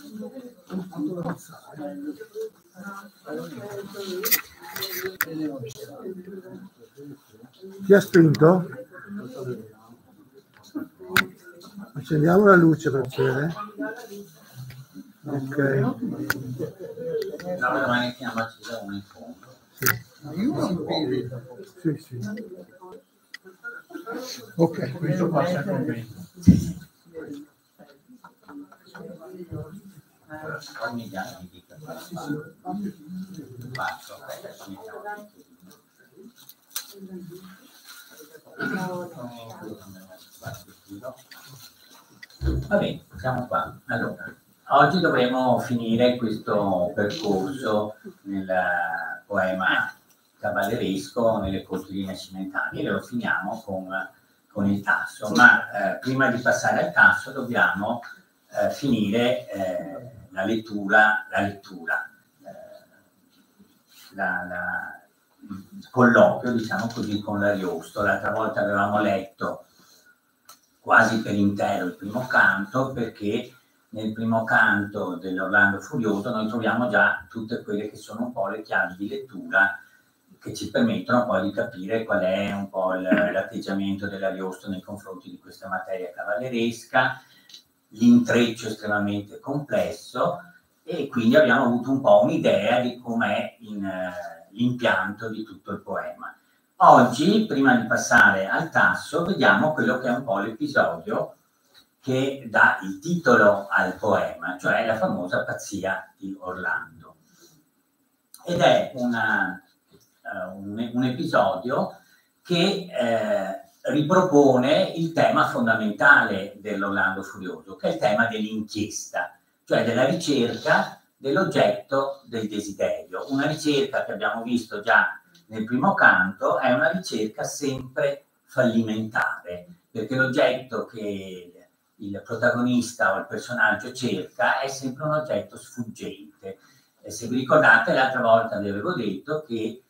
Chi ha spinto? Accendiamo la luce per vedere. Ok. No, domani chiama accesa una in fondo. Sì, sì. Ok, questo passa con me. Ogni giorno mi dica faccio, adesso mi chiamo. Va bene, siamo qua. Allora, oggi dovremo finire questo percorso nel poema cavalleresco nelle corti rinascimentali e lo finiamo con il Tasso, ma prima di passare al Tasso dobbiamo finire la lettura, il colloquio, diciamo così, con l'Ariosto. L'altra volta avevamo letto quasi per intero il primo canto, perché nel primo canto dell'Orlando Furioso noi troviamo già tutte quelle che sono un po' le chiavi di lettura che ci permettono poi di capire qual è un po' l'atteggiamento dell'Ariosto nei confronti di questa materia cavalleresca, l'intreccio estremamente complesso, e quindi abbiamo avuto un po' un'idea di com'è l'impianto di tutto il poema. Oggi, prima di passare al Tasso, vediamo quello che è un po' l'episodio che dà il titolo al poema, cioè la famosa pazzia di Orlando. Ed è un episodio che ripropone il tema fondamentale dell'Orlando Furioso, che è il tema dell'inchiesta, cioè della ricerca dell'oggetto del desiderio. Una ricerca che abbiamo visto già nel primo canto è una ricerca sempre fallimentare, perché l'oggetto che il protagonista o il personaggio cerca è sempre un oggetto sfuggente. E se vi ricordate, l'altra volta vi avevo detto che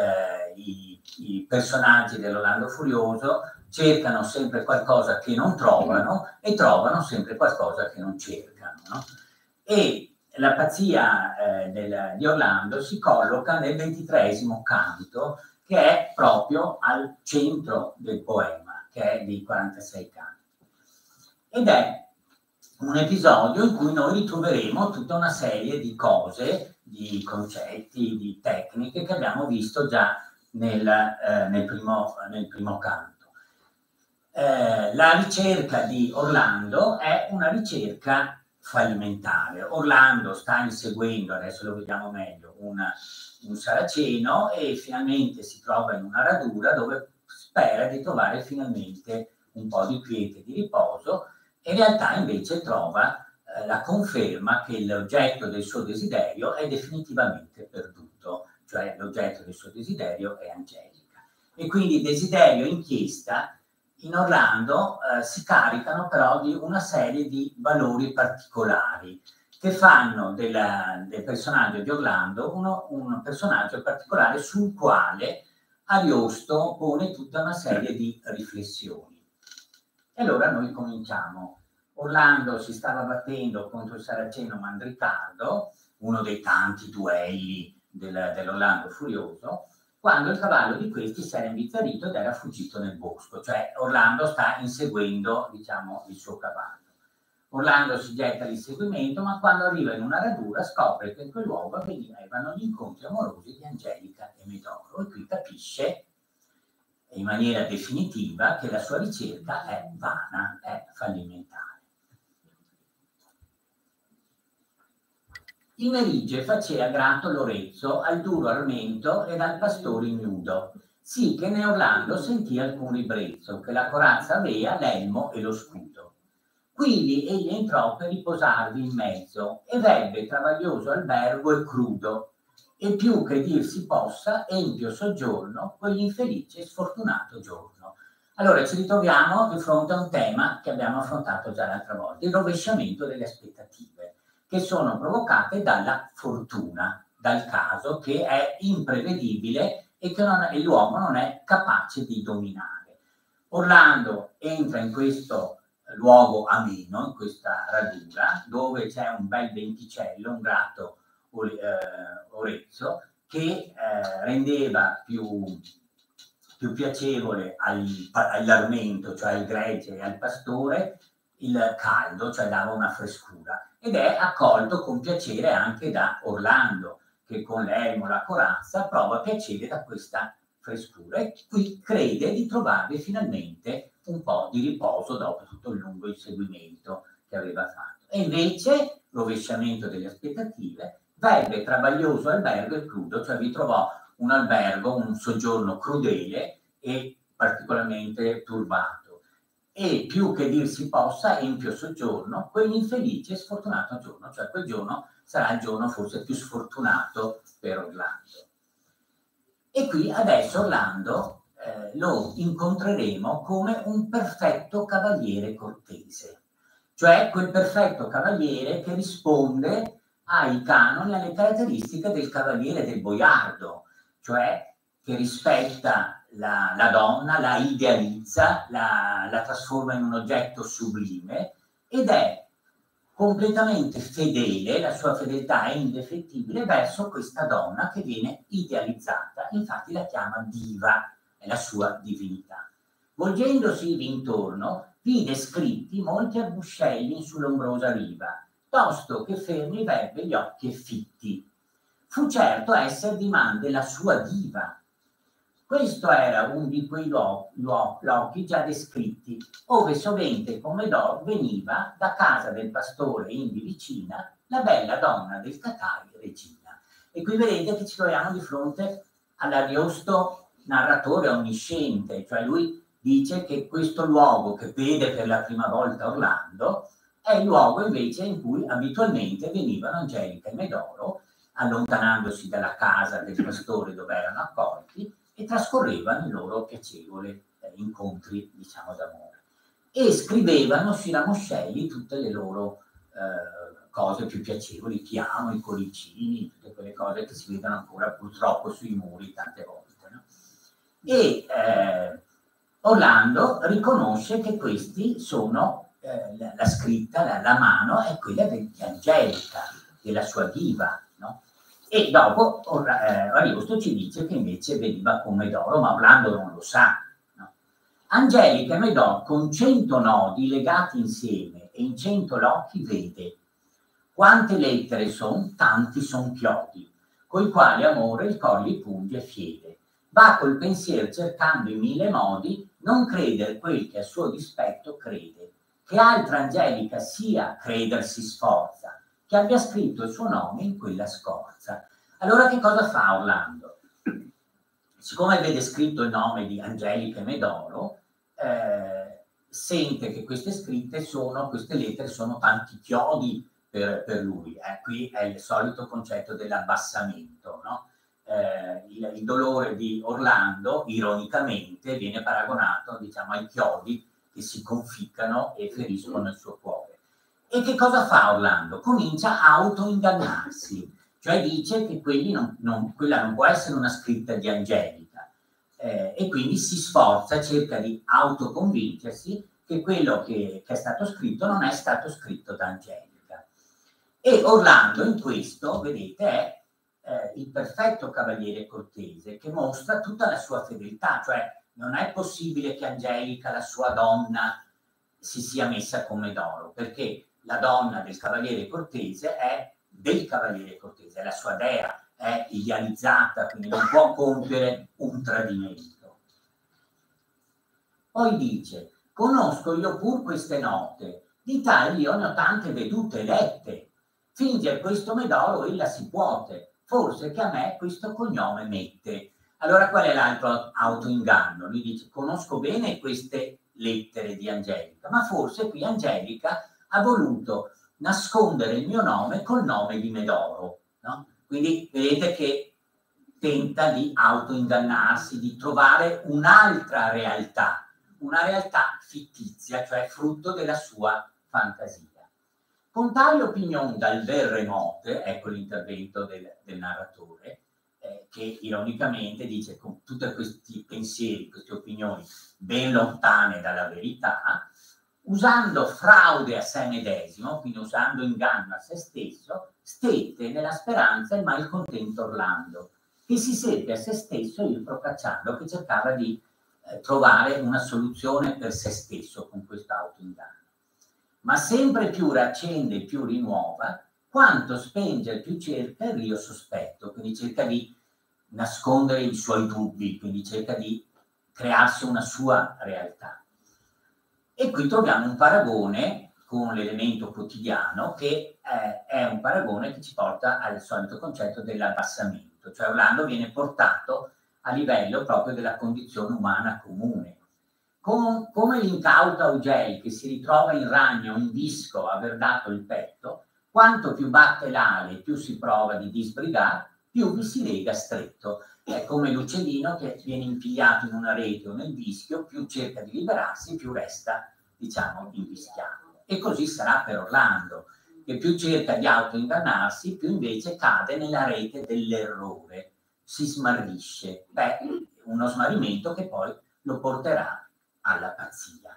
i personaggi dell'Orlando Furioso cercano sempre qualcosa che non trovano e trovano sempre qualcosa che non cercano, no? E la pazzia di Orlando si colloca nel 23° canto, che è proprio al centro del poema, che è di 46 canti. Ed è un episodio in cui noi ritroveremo tutta una serie di cose, di concetti, di tecniche che abbiamo visto già nel primo canto. La ricerca di Orlando è una ricerca fallimentare. Orlando sta inseguendo, adesso lo vediamo meglio, un saraceno, e finalmente si trova in una radura dove spera di trovare finalmente un po' di quiete e di riposo, e in realtà invece trova la conferma che l'oggetto del suo desiderio è definitivamente perduto, cioè l'oggetto del suo desiderio è Angelica. E quindi desiderio e inchiesta in Orlando si caricano però di una serie di valori particolari che fanno del personaggio di Orlando un personaggio particolare sul quale Ariosto pone tutta una serie di riflessioni. E allora noi cominciamo. Orlando si stava battendo contro il saraceno Mandricardo, uno dei tanti duelli dell'Orlando Furioso, quando il cavallo di questi si era invizzarito ed era fuggito nel bosco, cioè Orlando sta inseguendo, diciamo, il suo cavallo. Orlando si getta all'inseguimento, ma quando arriva in una radura scopre che in quel luogo avvenivano gli incontri amorosi di Angelica e Medoro, e qui capisce in maniera definitiva che la sua ricerca è vana, è fallimentare. Il merigge facea grato Lorezzo al duro armento ed al pastore ignudo, sì che ne Orlando sentì alcun ribrezzo, che la corazza avea l'elmo e lo scudo. Quindi egli entrò per riposarvi in mezzo, e vebbe travaglioso albergo e crudo, e più che dir si possa, empio soggiorno, quell'infelice e sfortunato giorno. Allora ci ritroviamo di fronte a un tema che abbiamo affrontato già l'altra volta, il rovesciamento delle aspettative, che sono provocate dalla fortuna, dal caso che è imprevedibile e che l'uomo non è capace di dominare. Orlando entra in questo luogo ameno, in questa radura, dove c'è un bel venticello, un grato orezzo, che rendeva più piacevole all'armento, cioè al gregge e al pastore, il caldo, cioè dava una frescura, ed è accolto con piacere anche da Orlando, che con l'elmo, la corazza, prova piacere da questa frescura e qui crede di trovare finalmente un po' di riposo dopo tutto il lungo inseguimento che aveva fatto. E invece, rovesciamento delle aspettative, venne travaglioso albergo e crudo, cioè vi trovò un albergo, un soggiorno crudele e particolarmente turbato. E più che dir si possa, empio soggiorno, quell'infelice e sfortunato giorno, cioè quel giorno sarà il giorno forse più sfortunato per Orlando. E qui adesso Orlando lo incontreremo come un perfetto cavaliere cortese, cioè quel perfetto cavaliere che risponde ai canoni, alle caratteristiche del cavaliere del boiardo, cioè che rispetta la donna, la idealizza, la trasforma in un oggetto sublime ed è completamente fedele, la sua fedeltà è indefettibile verso questa donna che viene idealizzata, infatti la chiama diva, è la sua divinità. Volgendosi d'intorno, vide scritti molti arbuscelli sull'ombrosa riva, tosto che fermi vebbe gli occhi e fitti. Fu certo esser dimande la sua diva. Questo era uno di quei luoghi già descritti, ove sovente come d'or veniva da casa del pastore indi vicina la bella donna del Catai regina. E qui vedete che ci troviamo di fronte all'Ariosto narratore onnisciente, cioè lui dice che questo luogo che vede per la prima volta Orlando è il luogo invece in cui abitualmente venivano Angelica e Medoro, allontanandosi dalla casa del pastore dove erano accolti, e trascorrevano i loro piacevoli incontri, diciamo, d'amore. E scrivevano sui ramoscelli tutte le loro cose più piacevoli, i piano, i coricini, tutte quelle cose che si vedono ancora purtroppo sui muri tante volte. No? E Orlando riconosce che questi sono la scritta, la mano è quella di Angelica, della sua diva, no? E dopo Ariosto ci dice che invece veniva con Medoro, ma Orlando non lo sa. No? Angelica e Medoro con 100 nodi legati insieme e in 100 locchi vede. Quante lettere son, tanti son chiodi, coi quali amore il cor gli punge e fiede. Va col pensier cercando in 1000 modi, non creder quel che a suo dispetto crede. Che altra Angelica sia, creder si sforza, che abbia scritto il suo nome in quella scorza. Allora che cosa fa Orlando? Siccome vede scritto il nome di Angelica e Medoro, sente che queste lettere sono tanti chiodi per lui. Qui è il solito concetto dell'abbassamento, no? Il dolore di Orlando, ironicamente, viene paragonato, diciamo, ai chiodi che si conficcano e feriscono il suo cuore. E che cosa fa Orlando? Comincia a autoingannarsi, cioè dice che quella non può essere una scritta di Angelica, e quindi si sforza, cerca di autoconvincersi che quello che è stato scritto non è stato scritto da Angelica. E Orlando in questo, vedete, è il perfetto cavaliere cortese che mostra tutta la sua fedeltà, cioè non è possibile che Angelica, la sua donna, si sia messa con Medoro, perché la donna del cavaliere cortese è del cavaliere cortese, è la sua dea, è idealizzata, quindi non può compiere un tradimento. Poi dice, conosco io pur queste note, di tali io ne ho tante vedute e lette, finger questo Medoro ella si puote, forse che a me questo cognome mette. Allora qual è l'altro autoinganno? Lui dice, conosco bene queste lettere di Angelica, ma forse qui Angelica ha voluto nascondere il mio nome col nome di Medoro, no? Quindi vedete che tenta di autoingannarsi, di trovare un'altra realtà, una realtà fittizia, cioè frutto della sua fantasia. Con tale opinione dal ver remote, ecco l'intervento del narratore, che ironicamente dice con tutti questi pensieri, queste opinioni ben lontane dalla verità, usando fraude a sé medesimo, quindi usando inganno a se stesso, stette nella speranza il malcontento Orlando, che si seppe a se stesso il procacciando, che cercava di trovare una soluzione per se stesso con questo autoinganno. Ma sempre più raccende e più rinnuova, quanto spenge più cerca il rio sospetto, quindi cerca di nascondere i suoi dubbi, quindi cerca di crearsi una sua realtà. E qui troviamo un paragone con l'elemento quotidiano che è un paragone che ci porta al solito concetto dell'abbassamento, cioè Orlando viene portato a livello proprio della condizione umana comune. Come l'incauta Augel che si ritrova in ragno, in disco, aver dato il petto, quanto più batte l'ale, più si prova di disbrigare, più vi si lega stretto. È come l'uccellino che viene impigliato in una rete o nel vischio, più cerca di liberarsi, più resta, diciamo, invischiato. E così sarà per Orlando, che più cerca di autoingannarsi, più invece cade nella rete dell'errore, si smarrisce. Beh, uno smarrimento che poi lo porterà alla pazzia.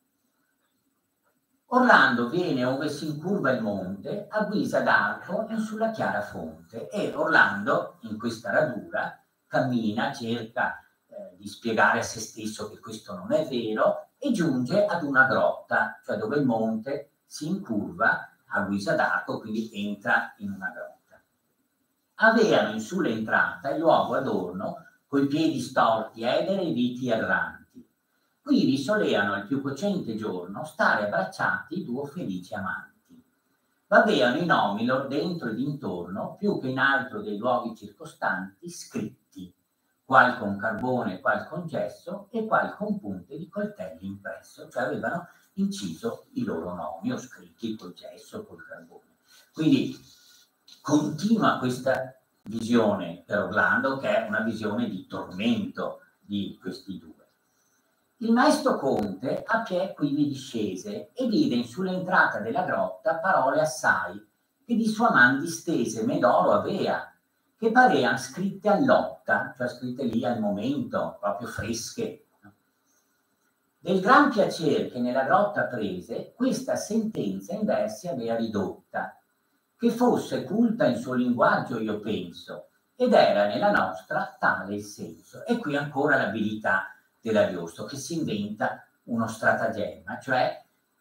Orlando viene ove si incurva il monte, a guisa d'arco e sulla chiara fonte, e Orlando in questa radura cammina, cerca di spiegare a se stesso che questo non è vero e giunge ad una grotta, cioè dove il monte si incurva a guisa d'arco, quindi entra in una grotta. Aveano in sull'entrata il luogo adorno coi piedi storti edere e viti erranti. Qui vi soleano al più cocente giorno stare abbracciati duo felici amanti. Vaveano i nomi lor dentro ed intorno, più che in altro dei luoghi circostanti, scritti, qual con carbone, qual con gesso e qual con punte di coltelli impresso, cioè avevano inciso i loro nomi o scritti col gesso, col carbone. Quindi continua questa visione per Orlando, che è una visione di tormento di questi due. Il maestro conte a piè quivi discese e vide in sull'entrata della grotta parole assai che di sua man distese Medoro avea, che parean scritte all'otta, cioè scritte lì al momento, proprio fresche. Del gran piacere che nella grotta prese, questa sentenza in versi avea ridotta, che fosse culta in suo linguaggio io penso, ed era nella nostra tale il senso. E qui ancora l'abilità dell'Ariosto che si inventa uno stratagemma, cioè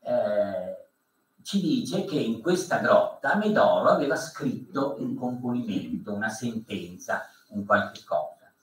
ci dice che in questa grotta Medoro aveva scritto un componimento, una sentenza, un qualche cosa.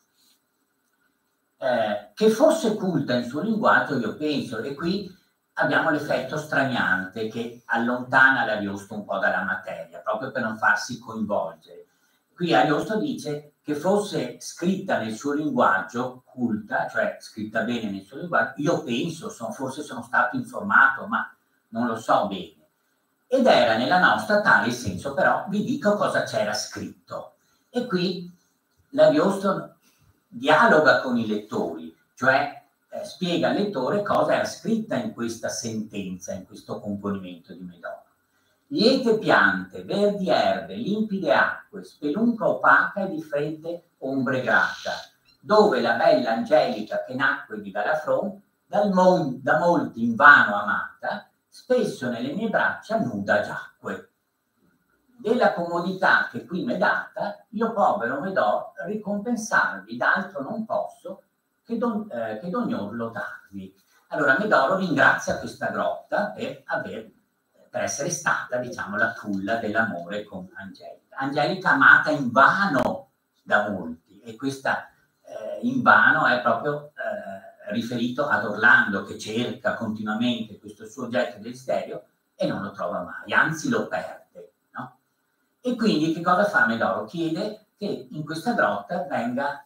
Che fosse culta in suo linguaggio, io penso, e qui abbiamo l'effetto straniante che allontana l'Ariosto un po' dalla materia, proprio per non farsi coinvolgere. Qui Ariosto dice che fosse scritta nel suo linguaggio, culta, cioè scritta bene nel suo linguaggio, io penso, forse sono stato informato, ma non lo so bene. Ed era nella nostra tale senso, però vi dico cosa c'era scritto. E qui l'Ariosto dialoga con i lettori, cioè spiega al lettore cosa era scritta in questa sentenza, in questo componimento di Medoro. Liete piante, verdi erbe, limpide acque, spelunca opaca e di fredde ombre grata, dove la bella Angelica che nacque di Galafron, da molti invano amata, spesso nelle mie braccia nuda giacque. Della comodità che qui m'è data, io povero Medoro ricompensarvi, d'altro non posso che d'ognor lodarvi. Allora Medoro ringrazia questa grotta per essere stata, diciamo, la culla dell'amore con Angelica. Angelica amata invano da molti, e questa invano è proprio riferito ad Orlando, che cerca continuamente questo suo oggetto di desiderio e non lo trova mai, anzi lo perde, no? E quindi che cosa fa Medoro? Chiede che in questa grotta venga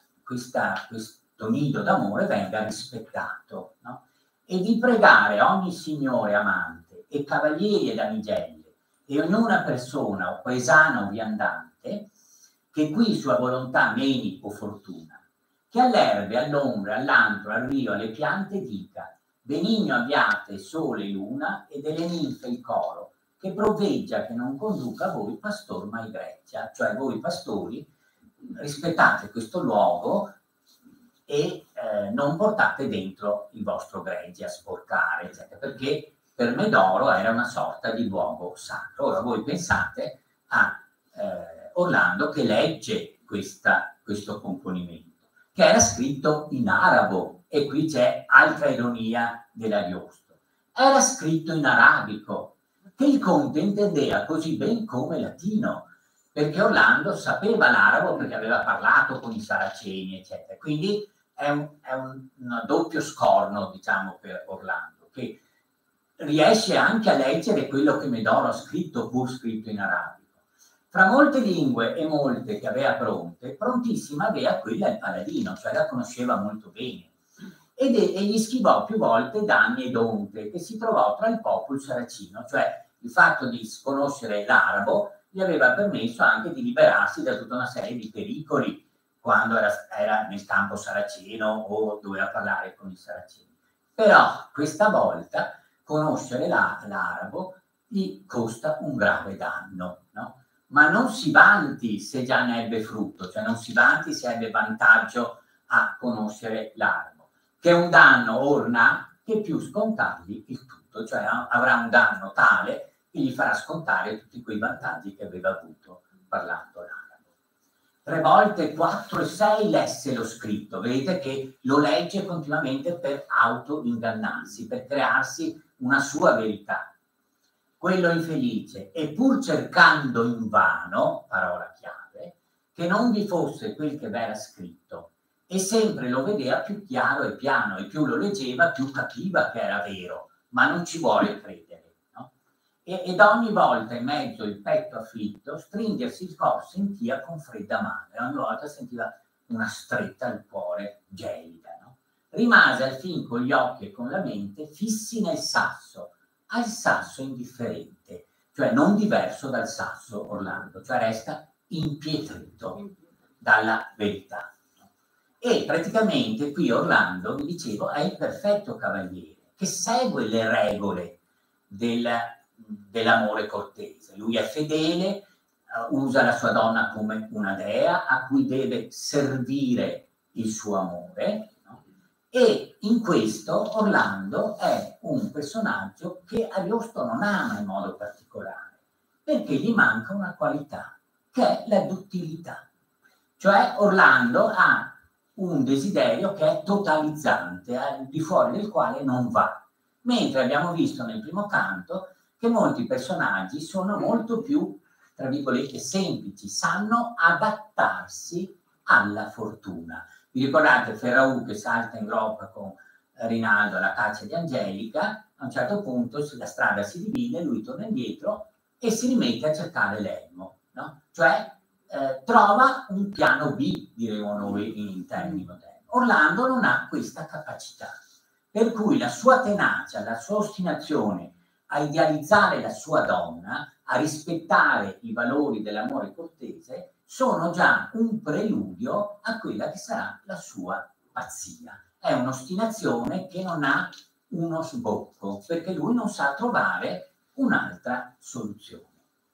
questo nido d'amore venga rispettato, no? E di pregare ogni signore amante e cavalieri e damigelle e ognuna persona o paesana o viandante che qui sua volontà meni o fortuna, che all'erbe, all'ombra, all'antro, al rio, alle piante dica benigno abbiate sole e luna e delle ninfe il coro, che provveggia che non conduca voi pastor mai greccia, cioè voi pastori rispettate questo luogo e non portate dentro il vostro gregge a sporcare, eccetera, perché per Medoro era una sorta di luogo sacro. Ora voi pensate a Orlando che legge questo componimento, che era scritto in arabo, e qui c'è altra ironia dell'Ariosto. Era scritto in arabico, che il conte intendeva così ben come latino, perché Orlando sapeva l'arabo perché aveva parlato con i saraceni, eccetera. Quindi è un doppio scorno, diciamo, per Orlando, che riesce anche a leggere quello che Medoro ha scritto, pur scritto in arabico. Fra molte lingue e molte che aveva pronte, prontissima aveva quella il paladino, cioè la conosceva molto bene. E gli schivò più volte danni ed onte che si trovò tra il popolo saracino, cioè il fatto di conoscere l'arabo gli aveva permesso anche di liberarsi da tutta una serie di pericoli quando era nel campo saraceno o doveva parlare con i saraceni. Però questa volta conoscere l'arabo gli costa un grave danno, no? Ma non si vanti se già ne ebbe frutto, cioè non si vanti se ebbe vantaggio a conoscere l'arabo, che un danno orna che più scontargli il tutto, cioè avrà un danno tale che gli farà scontare tutti quei vantaggi che aveva avuto parlando l'arabo. 3 volte, 4 e 6 lesse lo scritto, vedete che lo legge continuamente per auto-ingannarsi, per crearsi una sua verità. Quello infelice, e pur cercando invano, parola chiave, che non vi fosse quel che v'era scritto, e sempre lo vedeva più chiaro e piano, e più lo leggeva più capiva che era vero, ma non ci vuole credere, no? Ed ogni volta in mezzo il petto afflitto stringersi il cuore sentiva con fredda mano, e ogni volta sentiva una stretta al cuore gelida, no? Rimase al fin con gli occhi e con la mente fissi nel sasso, al sasso indifferente, cioè non diverso dal sasso Orlando, cioè resta impietrito dalla verità. E praticamente qui Orlando, vi dicevo, è il perfetto cavaliere che segue le regole dell'amore cortese. Lui è fedele, usa la sua donna come una dea a cui deve servire il suo amore, no? E in questo Orlando è un personaggio che Ariosto non ama in modo particolare, perché gli manca una qualità, che è la duttilità. Cioè Orlando ha un desiderio che è totalizzante, al di fuori del quale non va. Mentre abbiamo visto nel primo canto che molti personaggi sono molto più, tra virgolette, semplici, sanno adattarsi alla fortuna. Vi ricordate Ferraù che salta in groppa con Rinaldo alla caccia di Angelica? A un certo punto la strada si divide, lui torna indietro e si rimette a cercare l'elmo, no? Cioè trova un piano B, diremo noi in termini moderni. Orlando non ha questa capacità, per cui la sua tenacia, la sua ostinazione a idealizzare la sua donna, a rispettare i valori dell'amore cortese, sono già un preludio a quella che sarà la sua pazzia. È un'ostinazione che non ha uno sbocco, perché lui non sa trovare un'altra soluzione.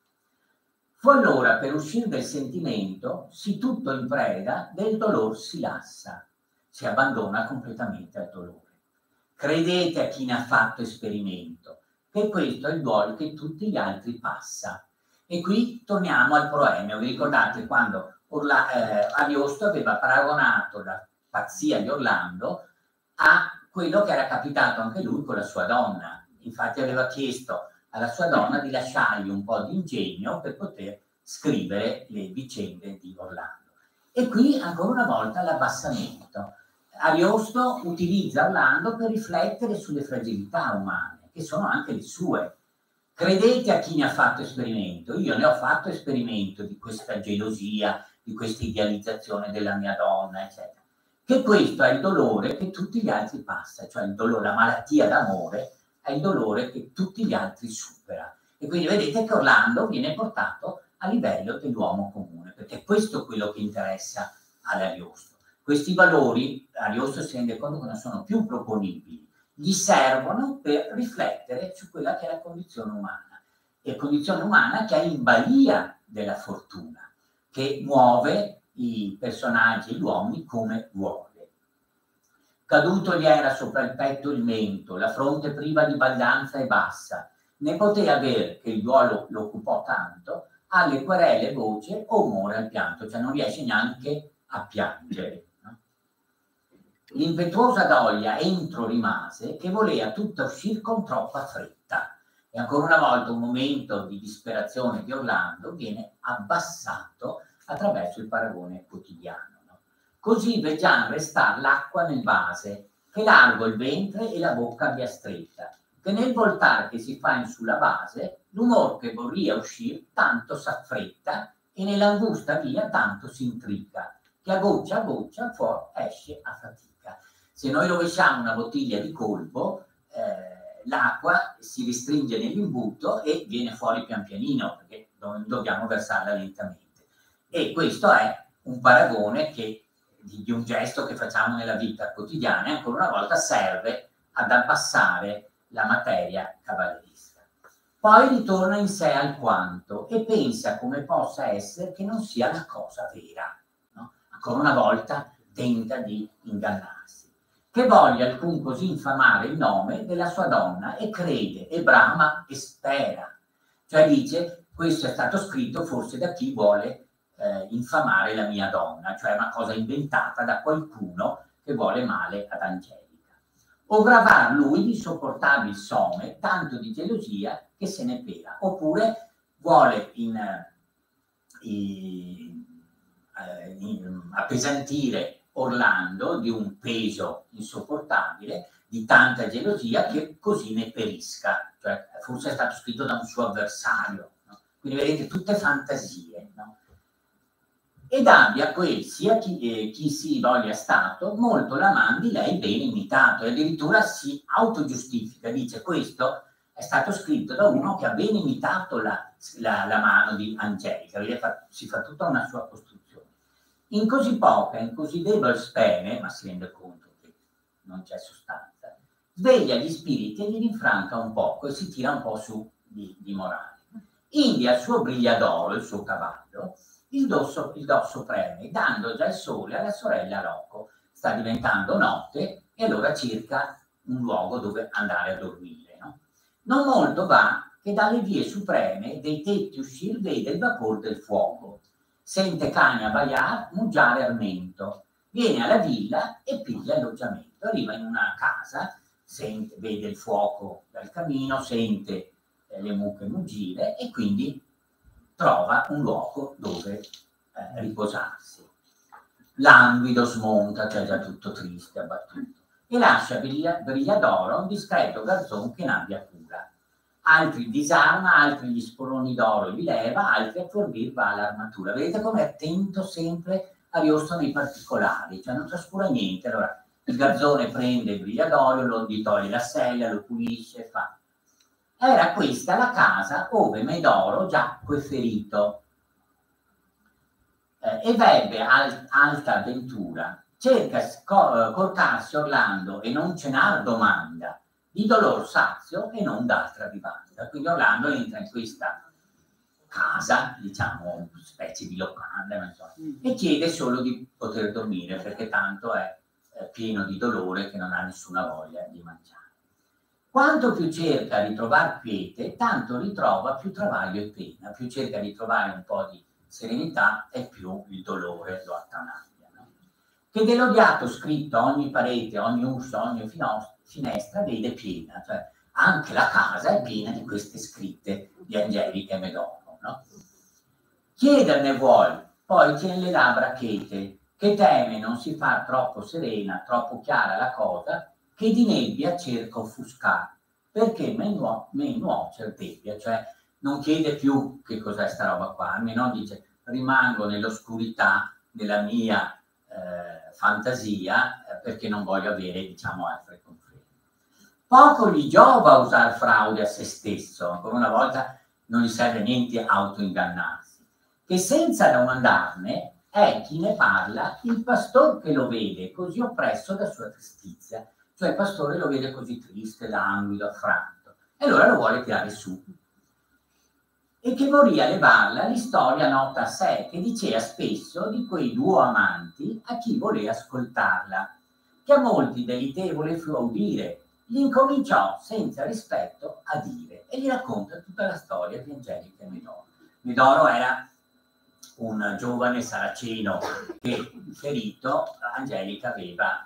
Fu allora per uscire del sentimento, sì tutto in preda del dolor si lassa, si abbandona completamente al dolore. Credete a chi ne ha fatto esperimento, che questo è il duolo che tutti gli altri passa. E qui torniamo al proemio. Vi ricordate quando Ariosto aveva paragonato la pazzia di Orlando a quello che era capitato anche lui con la sua donna. Infatti aveva chiesto alla sua donna di lasciargli un po' di ingegno per poter scrivere le vicende di Orlando. E qui ancora una volta l'abbassamento. Ariosto utilizza Orlando per riflettere sulle fragilità umane, che sono anche le sue. Credete a chi ne ha fatto esperimento. Io ne ho fatto esperimento di questa gelosia, di questa idealizzazione della mia donna, eccetera. Che questo è il dolore che tutti gli altri passa, cioè il dolore, la malattia d'amore è il dolore che tutti gli altri supera. E quindi vedete che Orlando viene portato a livello dell'uomo comune, perché questo è quello che interessa all'Ariosto. Questi valori, Ariosto si rende conto che non sono più proponibili, gli servono per riflettere su quella che è la condizione umana. E condizione umana che è in balia della fortuna, che muove i personaggi e gli uomini come vuole. caduto gli era sopra il petto il mento, la fronte priva di baldanza e bassa, ne poté aver che il duolo lo occupò tanto, alle querele voce o umore al pianto, cioè non riesce neanche a piangere. No? L'impetuosa doglia entro rimase che volea tutta uscir con troppa fretta. E ancora una volta un momento di disperazione di Orlando viene abbassato attraverso il paragone quotidiano. No? Così veggiam restar l'acqua nel vase, che largo il ventre e la bocca abbia stretta, che nel voltar che si fa in sulla base, l'umor che vorria uscir tanto s'affretta e nell'angusta via tanto si intrica, che a goccia fuor esce a fatica. Se noi rovesciamo una bottiglia di colpo, l'acqua si restringe nell'imbuto e viene fuori pian pianino, perché dobbiamo versarla lentamente. E questo è un paragone di un gesto che facciamo nella vita quotidiana e ancora una volta serve ad abbassare la materia cavalleresca. Poi ritorna in sé alquanto e pensa come possa essere che non sia una cosa vera. No? Ancora una volta tenta di ingannarsi. Che voglia alcun così infamare il nome della sua donna e crede, e brama, e spera. Cioè dice, questo è stato scritto forse da chi vuole infamare la mia donna, cioè una cosa inventata da qualcuno che vuole male ad Angelica. O gravar lui di sopportabil some, tanto di gelosia che se ne pera. Oppure vuole appesantire Orlando di un peso insopportabile, di tanta gelosia che così ne perisca, cioè forse è stato scritto da un suo avversario, no? Quindi vedete tutte fantasie, no? Ed abbia quel sia chi si voglia stato, molto la man di lei ben imitato, e addirittura si autogiustifica, dice questo è stato scritto da uno che ha ben imitato la mano di Angelica, si fa tutta una sua costruzione. In così poca, in così debole spene, ma si rende conto che non c'è sostanza, sveglia gli spiriti e li rinfranca un poco e si tira un po' su di morale. Indi al suo brigliadoro, il suo cavallo, il dosso preme, dando già il sole alla sorella Rocco. Sta diventando notte e allora cerca un luogo dove andare a dormire. No? Non molto va che dalle vie supreme dei tetti uscir vede il vapor del fuoco. Sente cani abbaiar, muggiare armento, viene alla villa e piglia alloggiamento. Arriva in una casa, vede il fuoco dal camino, sente le mucche muggire e quindi trova un luogo dove riposarsi. Languido smonta, cioè già tutto triste, abbattuto, e lascia Brigliadoro a un discreto garzon che n'abbia cura. Altri disarma, altri gli spoloni d'oro li leva, altri a forbir va l'armatura. Vedete come è attento sempre a Ariosto nei particolari, cioè non trascura niente. Allora il garzone prende il Brigliadoro, gli toglie la sella, lo pulisce, fa. Era questa la casa ove Medoro giacque ferito e vebbe alta avventura. Cerca corcarsi Orlando e non ce n'ha domanda, di dolor sazio e non d'altra vivanda. Quindi Orlando entra in questa casa, diciamo, una specie di locanda, non so, e chiede solo di poter dormire perché tanto è pieno di dolore che non ha nessuna voglia di mangiare. Quanto più cerca di trovare quiete, tanto ritrova più travaglio e pena. Più cerca di trovare un po' di serenità e più il dolore lo attanaglia. No? Che dell'odiato scritto ogni parete, ogni uscio, ogni finestra vede piena. Cioè anche la casa è piena di queste scritte di Angelica e Medoro. No? Chiederne vuol, poi tiene le labbra chete, che teme non si fa troppo serena, troppo chiara la cosa, che di nebbia cerca offuscar, perché men nuocer debbia, cioè non chiede più che cos'è sta roba qua, almeno dice rimango nell'oscurità della mia fantasia perché non voglio avere, diciamo, altre conferme. Poco gli giova usare fraude a se stesso, ancora una volta non gli serve niente autoingannarsi, che senza domandarne è chi ne parla il pastor che lo vede così oppresso da sua tristizia. Cioè il pastore lo vede così triste, languido, affranto, e allora lo vuole tirare su. E che vorria levarla l'istoria nota a sé, che diceva spesso di quei due amanti a chi voleva ascoltarla, che a molti delitevole fu a udire. Gli incominciò senza rispetto a dire, e gli racconta tutta la storia di Angelica e Medoro. Medoro era un giovane saraceno che, ferito, Angelica aveva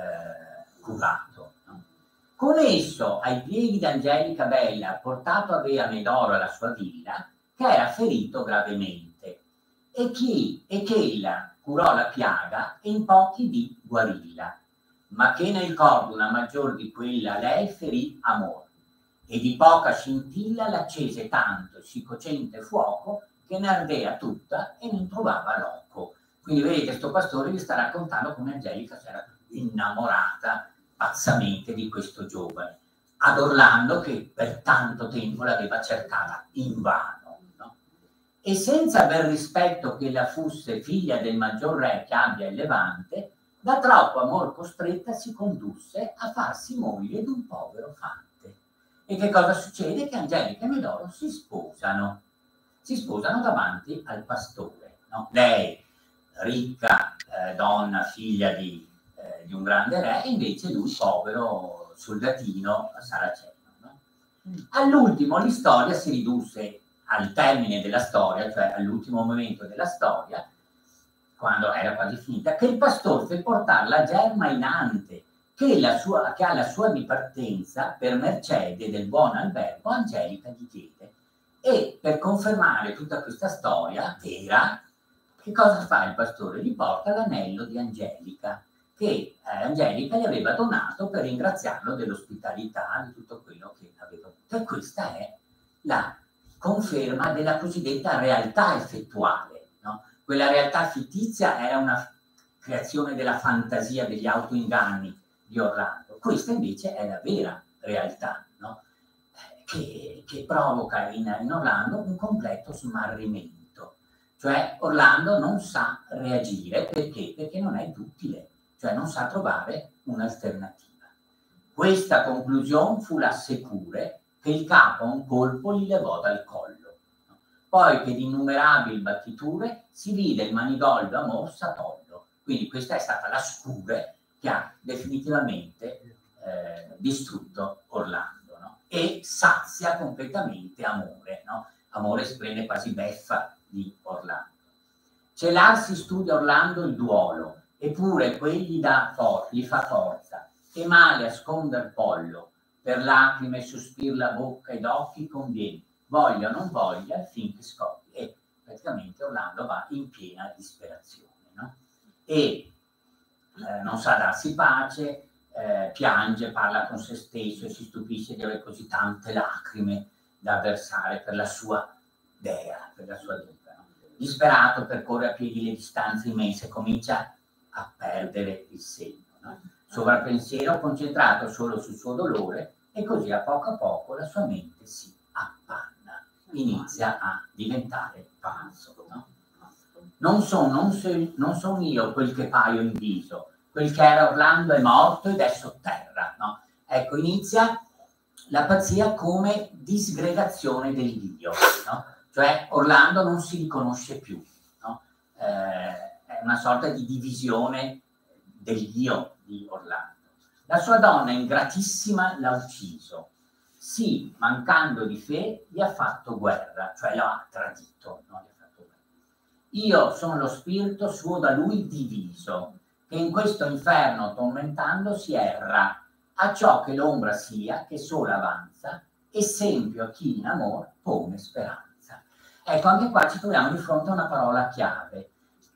curato. No? Con esso, ai piedi d'Angelica Bella, portato aveva Medoro alla sua villa, che era ferito gravemente, e che ella curò la piaga e in pochi dì guarilla, ma che nel corpo una maggior di quella lei ferì amor, e di poca scintilla l'accese tanto si cocente fuoco che ne ardea tutta e non trovava loco. Quindi vedete, questo pastore vi sta raccontando come Angelica si era innamorata pazzamente di questo giovane, ad Orlando che per tanto tempo l'aveva cercata invano, no? E senza aver rispetto che ella fosse figlia del maggior re che abbia il Levante, da troppo amor costretta si condusse a farsi moglie d'un povero fante. E che cosa succede? Che Angelica e Medoro si sposano davanti al pastore, no? Lei ricca donna, figlia di un grande re, e invece lui povero soldatino saraceno, no? All'ultimo l'istoria si ridusse al termine della storia, cioè all'ultimo momento della storia, quando era quasi finita, che il pastore fe portare la germa in ante, che alla sua dipartenza, per mercede del buon albergo, Angelica gli chiede. E per confermare tutta questa storia vera, che cosa fa il pastore? Gli porta l'anello di Angelica, che Angelica gli aveva donato per ringraziarlo dell'ospitalità, di tutto quello che aveva avuto. E questa è la conferma della cosiddetta realtà effettuale, no? Quella realtà fittizia era una creazione della fantasia, degli autoinganni di Orlando. Questa invece è la vera realtà, no? Che provoca in Orlando un completo smarrimento. Cioè Orlando non sa reagire, perché? Perché non è duttile, cioè non sa trovare un'alternativa. Questa conclusione fu la secure che il capo a un colpo gli levò dal collo. Poi che di innumerabili battiture si vide il manigoldo amor s'atollo. Quindi questa è stata la scure che ha definitivamente distrutto Orlando, no? E sazia completamente amore, no? Amore si prende quasi beffa di Orlando. Celar si studia Orlando il duolo, eppure quegli gli fa forza, che male a sconder pollo, per lacrime sospir la bocca ed occhi conviene, voglia o non voglia, finché scoppi. E praticamente Orlando va in piena disperazione, no? E non sa darsi pace, piange, parla con se stesso e si stupisce di avere così tante lacrime da versare per la sua dea, per la sua dea, no? Disperato percorre a piedi le distanze immense, comincia a perdere il senno, no? Sovrappensiero concentrato solo sul suo dolore, e così a poco la sua mente si appanna, inizia a diventare pazzo, no? Non son io quel che paio in viso, quel che era Orlando è morto ed è sotterra, no? Ecco, inizia la pazzia come disgregazione dell'io, no? Cioè Orlando non si riconosce più, no? È una sorta di divisione dell'io di Orlando. La sua donna ingratissima l'ha ucciso, sì, mancando di fe gli ha fatto guerra, cioè lo ha tradito, no? Gli ha fatto guerra. Io sono lo spirito suo da lui diviso, che in questo inferno tormentando si erra, a ciò che l'ombra sia, che sola avanza, esempio a chi in amor pone speranza. Ecco, anche qua ci troviamo di fronte a una parola chiave.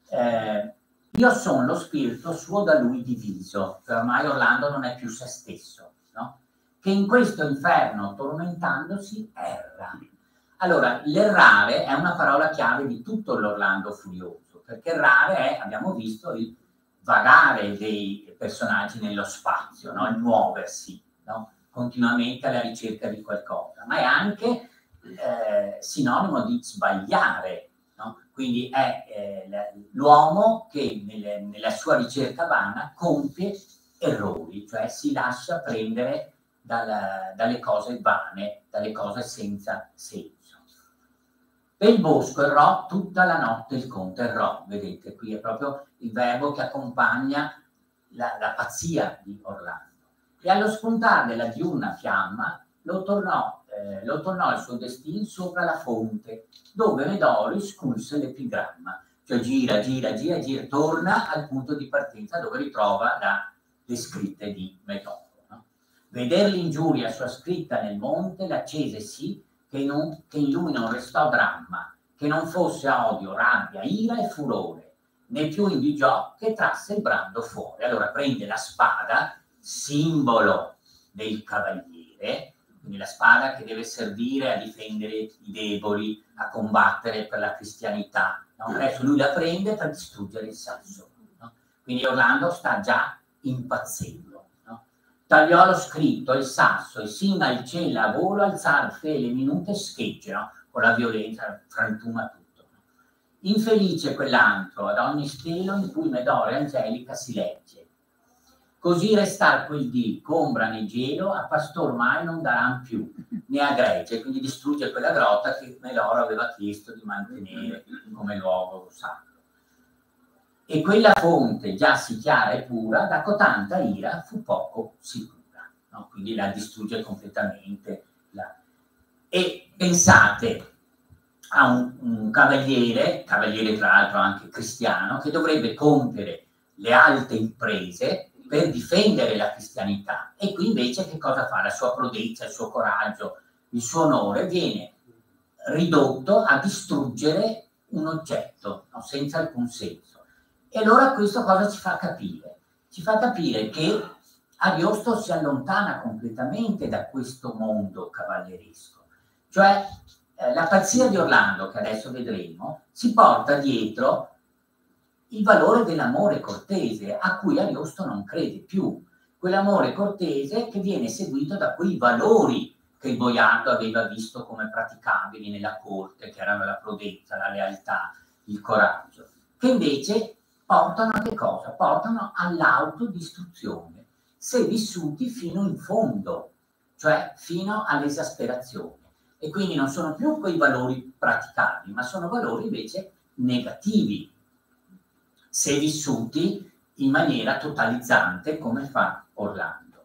Io sono lo spirito suo da lui diviso, cioè ormai Orlando non è più se stesso, no? Che in questo inferno tormentandosi erra. Allora, l'errare è una parola chiave di tutto l'Orlando furioso, perché errare è, abbiamo visto, il vagare dei personaggi nello spazio, no? Il muoversi, no? Continuamente alla ricerca di qualcosa, ma è anche sinonimo di sbagliare, no? Quindi è l'uomo che nella sua ricerca vana compie errori, cioè si lascia prendere dalle cose vane, dalle cose senza senso. Per il bosco errò tutta la notte il conte errò, vedete qui è proprio il verbo che accompagna la pazzia di Orlando. E allo spuntar della diurna fiamma lo tornò il suo destino sopra la fonte, dove Medoro sculse l'epigramma, cioè gira, torna al punto di partenza dove ritrova le scritte di Medoro. No? Veder l'ingiuria sua scritta nel monte l'accese sì che in lui non restò dramma, che non fosse odio, rabbia, ira e furore, né più invidiò che trasse il brando fuori. Allora prende la spada, simbolo del cavaliere, quindi la spada che deve servire a difendere i deboli, a combattere per la cristianità. No? Adesso lui la prende per distruggere il sasso. No? Quindi Orlando sta già impazzendo. No? Tagliò lo scritto, il sasso, e sin al cielo a volo alzar fe le minute schegge, no? Con la violenza, frantuma tutto. No? Infelice quell'antro ad ogni stelo in cui Medoro e Angelica si legge. Così restar quel dì, c'ombra né gelo, a pastor mai non daran più, né a gregge, quindi distrugge quella grotta che Medoro aveva chiesto di mantenere come luogo sacro. E quella fonte, già sì chiara e pura, da cotanta ira fu poco sicura. No? Quindi la distrugge completamente. E pensate a un cavaliere tra l'altro anche cristiano, che dovrebbe compiere le alte imprese per difendere la cristianità, e qui invece che cosa fa? La sua prudenza, il suo coraggio, il suo onore viene ridotto a distruggere un oggetto, no? Senza alcun senso. E allora questo cosa ci fa capire? Ci fa capire che Ariosto si allontana completamente da questo mondo cavalleresco, cioè la pazzia di Orlando, che adesso vedremo, si porta dietro il valore dell'amore cortese, a cui Ariosto non crede più. Quell'amore cortese che viene seguito da quei valori che il boiardo aveva visto come praticabili nella corte, che erano la prudenza, la lealtà, il coraggio, che invece portano a che cosa? Portano all'autodistruzione, se vissuti fino in fondo, cioè fino all'esasperazione. E quindi non sono più quei valori praticabili, ma sono valori invece negativi, se vissuti in maniera totalizzante come fa Orlando.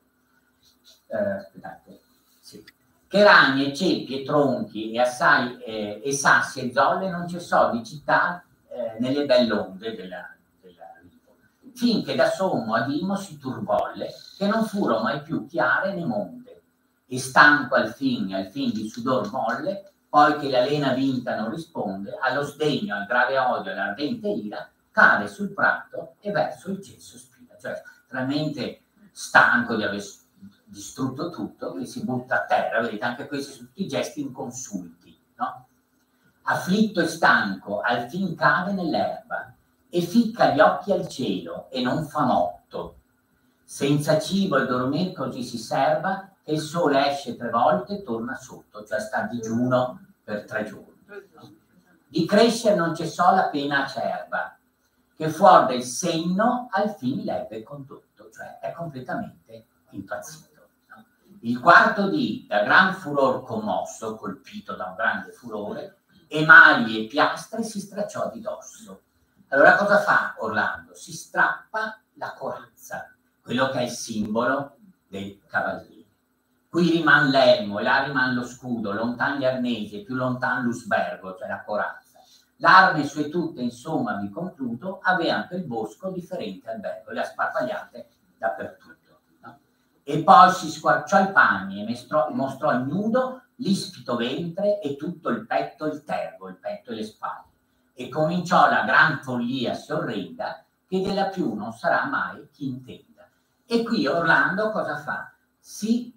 Sì. Che ragni e ceppi e tronchi e assai e sassi e zolle non cessò di città nelle belle onde della riva, finché da sommo ad Imo si turbolle, che non furono mai più chiare né monte, e stanco al fin di sudor molle, poi che la lena vinta non risponde, allo sdegno, al grave odio, all'ardente ira, cade sul prato e verso il cesso spira, cioè talmente stanco di aver distrutto tutto che si butta a terra. Vedete, anche questi sono tutti gesti inconsulti, no? Afflitto e stanco, al fin cade nell'erba e ficca gli occhi al cielo e non fa motto. Senza cibo e dormir così si serba che il sole esce 3 volte e torna sotto, cioè sta a digiuno per 3 giorni. No? Di crescere non cessò la pena acerba, che fuori del senno al fin l'ebbe condotto, cioè è completamente impazzito. No? Il quarto dì, da gran furor commosso, colpito da un grande furore, e maglie e piastre si stracciò di dosso. Allora cosa fa Orlando? Si strappa la corazza, quello che è il simbolo del cavaliere. Qui rimane l'elmo, e là rimane lo scudo, lontan gli arnesi, più lontan l'usbergo, cioè la corazza. L'arme sue tutte, insomma, vi concludo, aveva anche il bosco differente albergo, le ha sparpagliate dappertutto. No? E poi si squarciò i panni e mostrò il nudo, l'ispido ventre e tutto il petto e il tergo, il petto e le spalle. E cominciò la gran follia sorrenda, che della più non sarà mai chi intenda. E qui Orlando cosa fa? Si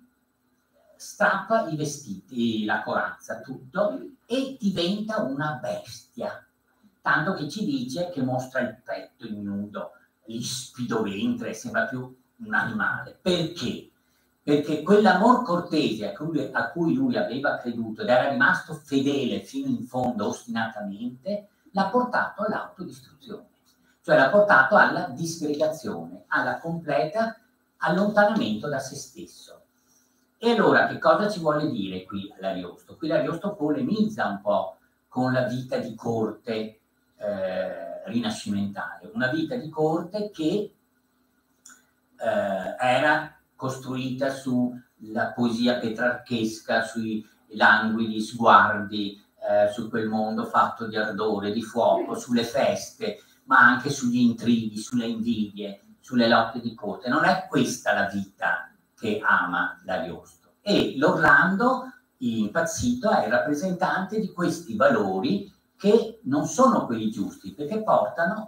strappa i vestiti, la corazza, tutto, e diventa una bestia, tanto che ci dice che mostra il petto ignudo, l'ispido ventre, sembra più un animale. Perché? Perché quell'amor cortese a cui lui aveva creduto ed era rimasto fedele fino in fondo ostinatamente, l'ha portato all'autodistruzione, cioè l'ha portato alla disgregazione, alla completa allontanamento da se stesso. E allora che cosa ci vuole dire qui l'Ariosto? Qui l'Ariosto polemizza un po' con la vita di corte rinascimentale, una vita di corte che era costruita sulla poesia petrarchesca, sui languidi sguardi, su quel mondo fatto di ardore, di fuoco, sulle feste, ma anche sugli intrighi, sulle invidie, sulle lotte di corte. Non è questa la vita che ama l'Ariosto. E l'Orlando impazzito è il rappresentante di questi valori che non sono quelli giusti, perché portano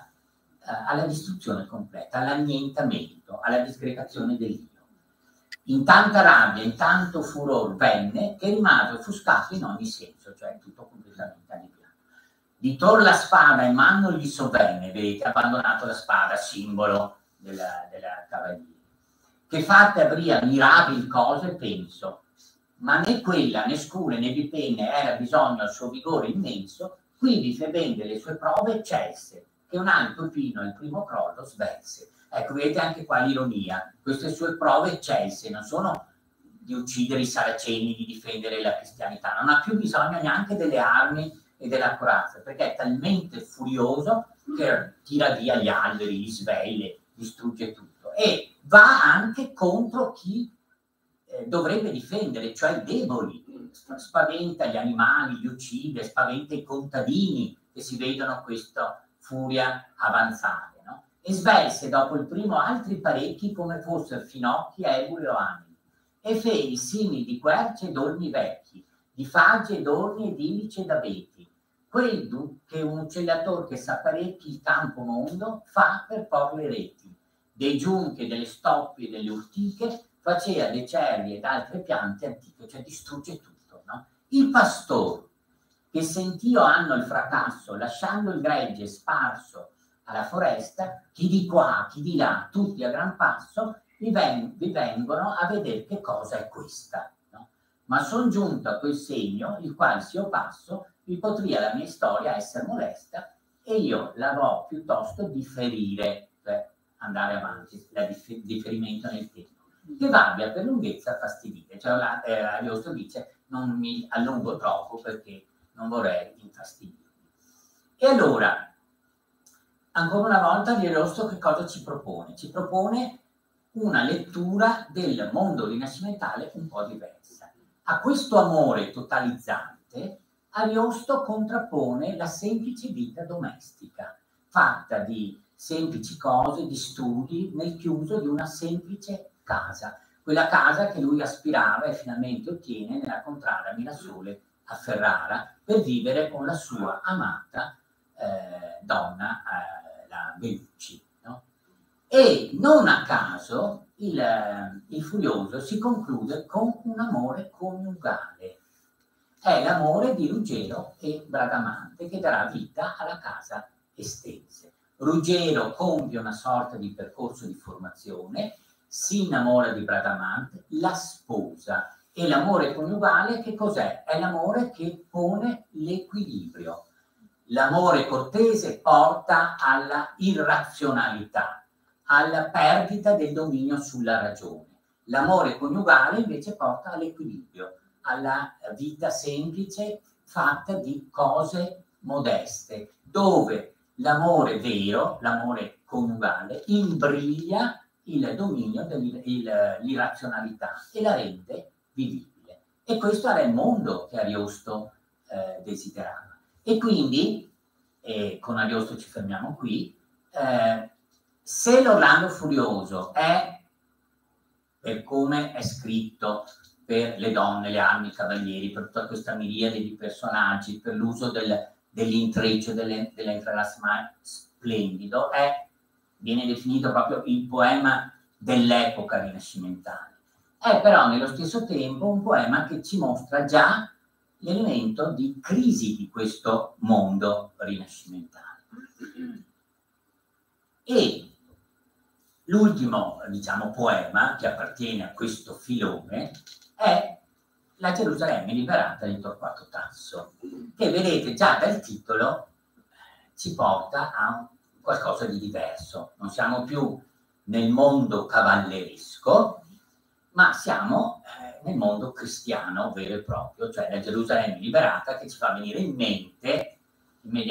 alla distruzione completa, all'annientamento, alla disgregazione dell'io. In tanta rabbia, in tanto furor venne che rimase offuscato in ogni senso, cioè tutto completamente annientato. Di tor la spada in mano gli sovvenne, vedete, ha abbandonato la spada, simbolo della cavaliere, che fatte avria mirabili cose, penso, ma né quella, né scure, né di penne era bisogno al suo vigore immenso, quivi febende le sue prove cesse, che un alto pino il primo crollo svelse. Ecco, vedete anche qua l'ironia, queste sue prove cesse non sono di uccidere i saraceni, di difendere la cristianità, non ha più bisogno neanche delle armi e della corazza, perché è talmente furioso che tira via gli alberi, li svelle, distrugge tutto e va anche contro chi dovrebbe difendere, cioè i deboli, spaventa gli animali, li uccide, spaventa i contadini che si vedono questa furia avanzare, no? E svelse dopo il primo altri parecchi come fossero finocchi, ebuli o animi, e fei simili di querce ed olmi vecchi, di faggi ed orni ed ilici ed abeti, quel che un uccellator che s'apparecchi il campo mondo fa per por le reti, dei giunchi, delle stoppie, delle urtiche, faceva dei cervi ed altre piante antiche, cioè distrugge tutto, no? Il pastor che sentio hanno il fracasso, lasciando il gregge sparso alla foresta, chi di qua, chi di là, tutti a gran passo, vi vengono a vedere che cosa è questa, no? Ma son giunto a quel segno, il quale s'io passo, vi potria la mia storia essere molesta, e io la vo piuttosto differire, cioè andare avanti, il differimento nel tempo, che abbia per lunghezza fastidire. Cioè Ariosto dice non mi allungo troppo perché non vorrei infastidirmi. E allora, ancora una volta, Ariosto che cosa ci propone? Ci propone una lettura del mondo rinascimentale un po' diversa. A questo amore totalizzante, Ariosto contrappone la semplice vita domestica, fatta di semplici cose, di studi, nel chiuso di una semplice casa. Quella casa che lui aspirava e finalmente ottiene nella contrada Mirasole a Ferrara per vivere con la sua amata donna, la Bellucci, no? E non a caso il Furioso si conclude con un amore coniugale. È l'amore di Ruggero e Bradamante che darà vita alla casa Estense. Ruggero compie una sorta di percorso di formazione, si innamora di Bradamante, la sposa. E l'amore coniugale che cos'è? È l'amore che pone l'equilibrio. L'amore cortese porta alla irrazionalità, alla perdita del dominio sulla ragione. L'amore coniugale invece porta all'equilibrio, alla vita semplice fatta di cose modeste, dove l'amore vero, l'amore coniugale, imbriglia il dominio dell'irrazionalità e la rende vivibile. E questo era il mondo che Ariosto desiderava. E quindi, con Ariosto ci fermiamo qui, se l'Orlando Furioso è, per come è scritto, per le donne, le armi, i cavalieri, per tutta questa miriade di personaggi, per l'uso dell'intreccio, dell'intralasma splendido, viene definito proprio il poema dell'epoca rinascimentale. È però nello stesso tempo un poema che ci mostra già l'elemento di crisi di questo mondo rinascimentale. E l'ultimo, diciamo, poema che appartiene a questo filone è La Gerusalemme liberata di Torquato Tasso, che vedete già dal titolo ci porta a qualcosa di diverso. Non siamo più nel mondo cavalleresco, ma siamo nel mondo cristiano vero e proprio, cioè la Gerusalemme liberata, che ci fa venire in mente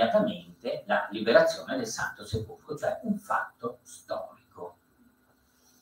immediatamente la liberazione del Santo Sepolcro, cioè un fatto storico.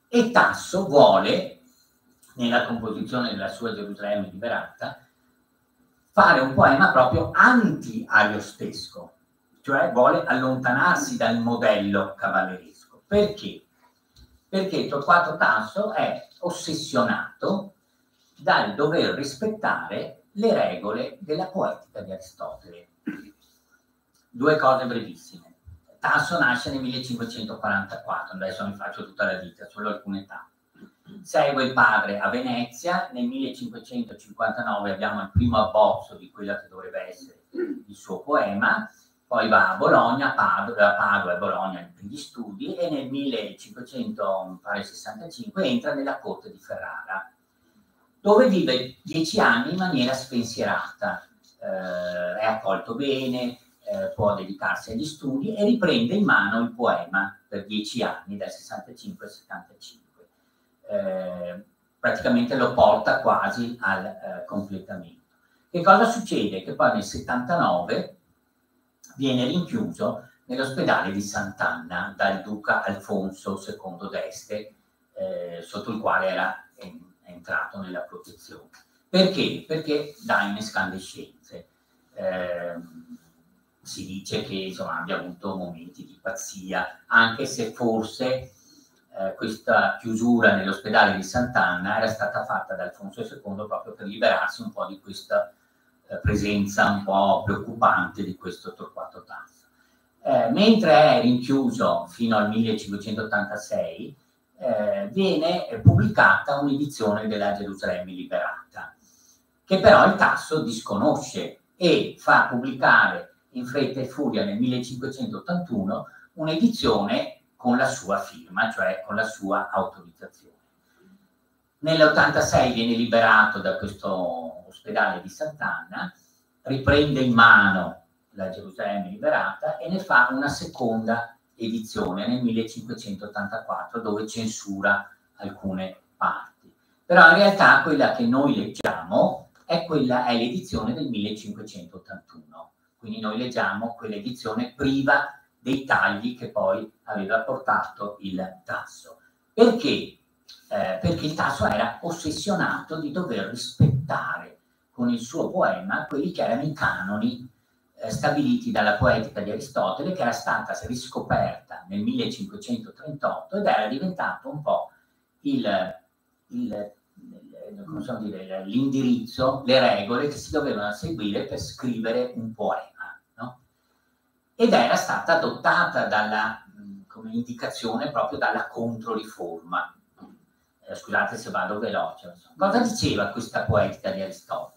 E Tasso vuole, nella composizione della sua Gerusalemme liberata, fare un poema proprio anti-ariostesco, cioè vuole allontanarsi dal modello cavalleresco. Perché? Perché Torquato Tasso è ossessionato dal dover rispettare le regole della poetica di Aristotele. Due cose brevissime. Tasso nasce nel 1544, adesso mi faccio tutta la vita, solo alcune tappe. Segue il padre a Venezia, nel 1559 abbiamo il primo abbozzo di quello che dovrebbe essere il suo poema, poi va a Bologna, Padova e Bologna per gli studi, e nel 1565 entra nella corte di Ferrara, dove vive 10 anni in maniera spensierata, è accolto bene, può dedicarsi agli studi e riprende in mano il poema per 10 anni, dal 65 al 75. Praticamente lo porta quasi al completamento. Che cosa succede? Che poi nel 79 viene rinchiuso nell'ospedale di Sant'Anna dal duca Alfonso II d'Este, sotto il quale era entrato nella protezione. Perché? Perché dà incandescenze. Si dice che insomma, abbia avuto momenti di pazzia, anche se forse questa chiusura nell'ospedale di Sant'Anna era stata fatta da Alfonso II proprio per liberarsi un po' di questa presenza un po' preoccupante di questo Torquato Tasso. Mentre è rinchiuso fino al 1586, viene pubblicata un'edizione della Gerusalemme liberata, che però il Tasso disconosce e fa pubblicare in fretta e furia nel 1581 un'edizione con la sua firma, cioè con la sua autorizzazione. Nell'86 viene liberato da questo ospedale di Sant'Anna, riprende in mano la Gerusalemme liberata e ne fa una seconda edizione nel 1584, dove censura alcune parti. Però in realtà quella che noi leggiamo è l'edizione del 1581, quindi noi leggiamo quell'edizione priva dei tagli che poi aveva portato il Tasso. Perché? Perché il Tasso era ossessionato di dover rispettare con il suo poema quelli che erano i canoni stabiliti dalla poetica di Aristotele, che era stata riscoperta nel 1538 ed era diventato un po' l'indirizzo, le regole che si dovevano seguire per scrivere un poema. Ed era stata adottata come indicazione proprio dalla Controriforma. Scusate se vado veloce. Cosa diceva questa poetica di Aristotele?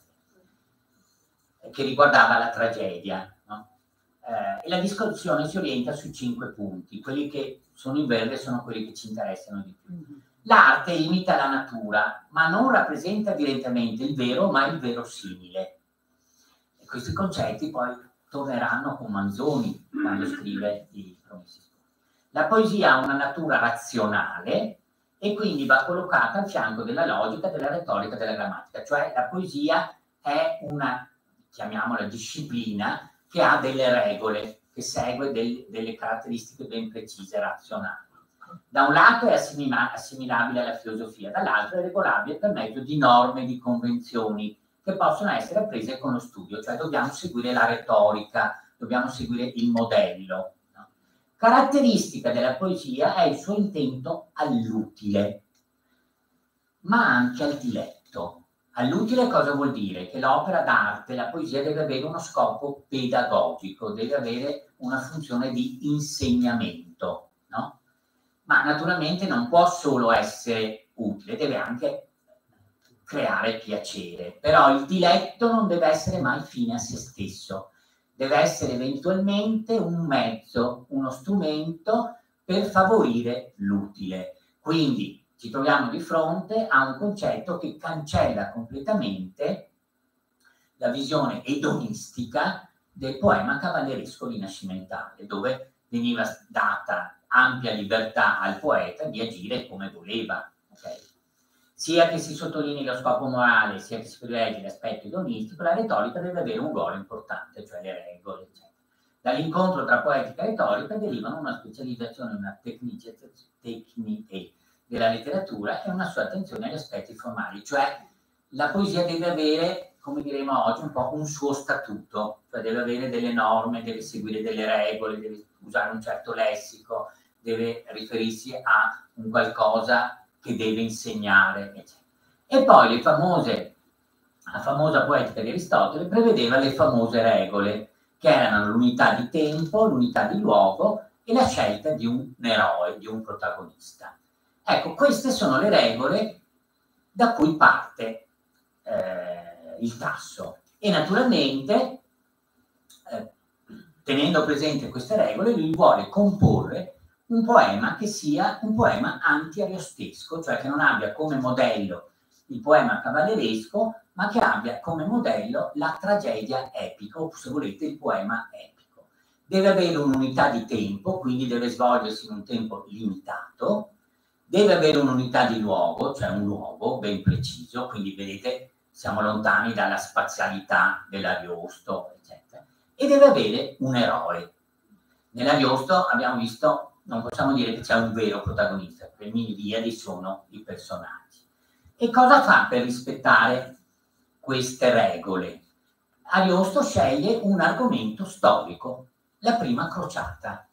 Che riguardava la tragedia. No? E la discussione si orienta su 5 punti. Quelli che sono in verde sono quelli che ci interessano di più. L'arte imita la natura, ma non rappresenta direttamente il vero, ma il verosimile. E questi concetti poi torneranno con Manzoni quando scrive i Promessi Sposi. La poesia ha una natura razionale e quindi va collocata al fianco della logica, della retorica, della grammatica, cioè la poesia è una, chiamiamola, disciplina che ha delle regole, che segue delle caratteristiche ben precise, razionali. Da un lato è assimilabile alla filosofia, dall'altro è regolabile per mezzo di norme, di convenzioni, che possono essere apprese con lo studio, cioè dobbiamo seguire la retorica, dobbiamo seguire il modello. No? Caratteristica della poesia è il suo intento all'utile, ma anche al diletto. All'utile cosa vuol dire? Che l'opera d'arte, la poesia, deve avere uno scopo pedagogico, deve avere una funzione di insegnamento, no? Ma naturalmente non può solo essere utile, deve anche creare piacere, però il diletto non deve essere mai fine a se stesso, deve essere eventualmente un mezzo, uno strumento per favorire l'utile. Quindi ci troviamo di fronte a un concetto che cancella completamente la visione edonistica del poema cavalleresco rinascimentale, dove veniva data ampia libertà al poeta di agire come voleva, okay? Sia che si sottolinei lo scopo morale, sia che si privilegi l'aspetto edonistico, la retorica deve avere un ruolo importante, cioè le regole, eccetera. Dall'incontro tra poetica e retorica derivano una specializzazione, una tecnicizzazione della letteratura è una sua attenzione agli aspetti formali, cioè la poesia deve avere, come diremo oggi, un po' un suo statuto, cioè deve avere delle norme, deve seguire delle regole, deve usare un certo lessico, deve riferirsi a un qualcosa che deve insegnare, eccetera. E poi la famosa poetica di Aristotele prevedeva le famose regole, che erano l'unità di tempo, l'unità di luogo e la scelta di un eroe, di un protagonista. Ecco, queste sono le regole da cui parte il Tasso. E naturalmente, tenendo presente queste regole, lui vuole comporre un poema che sia un poema anti-ariostesco, cioè che non abbia come modello il poema cavalleresco, ma che abbia come modello la tragedia epica, o se volete il poema epico. Deve avere un'unità di tempo, quindi deve svolgersi in un tempo limitato, deve avere un'unità di luogo, cioè un luogo ben preciso, quindi vedete siamo lontani dalla spazialità dell'Ariosto, eccetera, e deve avere un eroe. Nell'Ariosto abbiamo visto, non possiamo dire che c'è un vero protagonista, perché le Miriadi sono i personaggi. E cosa fa per rispettare queste regole? Ariosto sceglie un argomento storico, la prima crociata,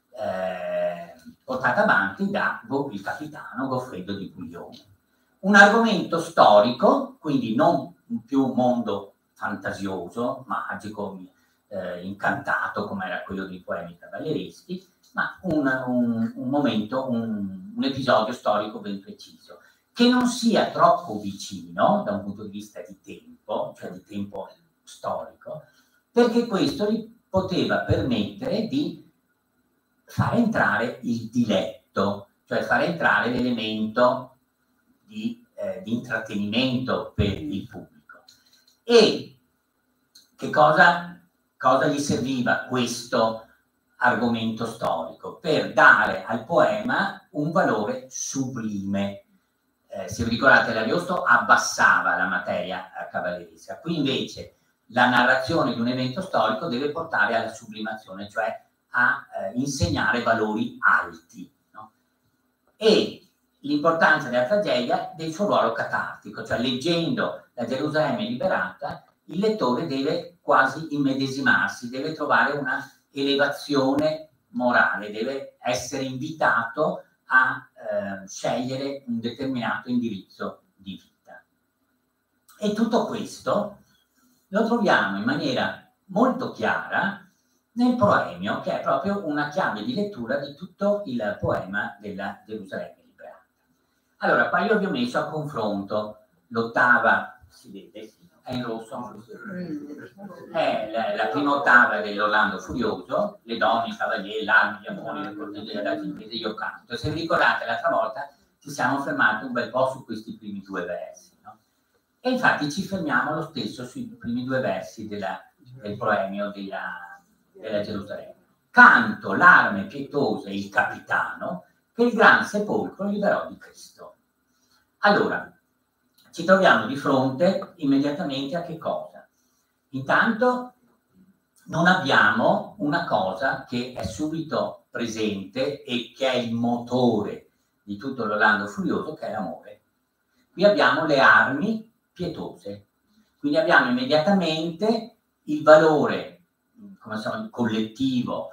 portata avanti da il capitano Goffredo di Bouillon. Un argomento storico, quindi non più un mondo fantasioso, magico, incantato come era quello dei poemi cavallereschi, ma un momento, un episodio storico ben preciso, che non sia troppo vicino da un punto di vista di tempo, cioè di tempo storico, perché questo gli poteva permettere di far entrare il diletto, cioè far entrare l'elemento di intrattenimento per il pubblico. E che cosa gli serviva questo argomento storico? Per dare al poema un valore sublime. Se vi ricordate, l'Ariosto abbassava la materia cavalleresca, qui invece la narrazione di un evento storico deve portare alla sublimazione, cioè a insegnare valori alti, no? E l'importanza della tragedia del suo ruolo catartico, cioè leggendo la Gerusalemme liberata il lettore deve quasi immedesimarsi, deve trovare una elevazione morale, deve essere invitato a scegliere un determinato indirizzo di vita. E tutto questo lo troviamo in maniera molto chiara nel proemio, che è proprio una chiave di lettura di tutto il poema della Gerusalemme liberata. Allora, qua io vi ho messo a confronto l'ottava, si vede, sì, è in rosso, è la prima ottava dell'Orlando Furioso, le donne, i cavalieri, l'armi, gli amori, le cortesie, le imprese, io canto. Se vi ricordate, l'altra volta ci siamo fermati un bel po' su questi primi due versi, no? E infatti ci fermiamo lo stesso sui primi due versi del proemio della Gerusalemme. Canto l'arme pietosa e il capitano che il gran sepolcro liberò di Cristo. Allora, ci troviamo di fronte immediatamente a che cosa? Intanto non abbiamo una cosa che è subito presente e che è il motore di tutto l'Orlando Furioso, che è l'amore. Qui abbiamo le armi pietose, quindi abbiamo immediatamente il valore, come siamo, collettivo,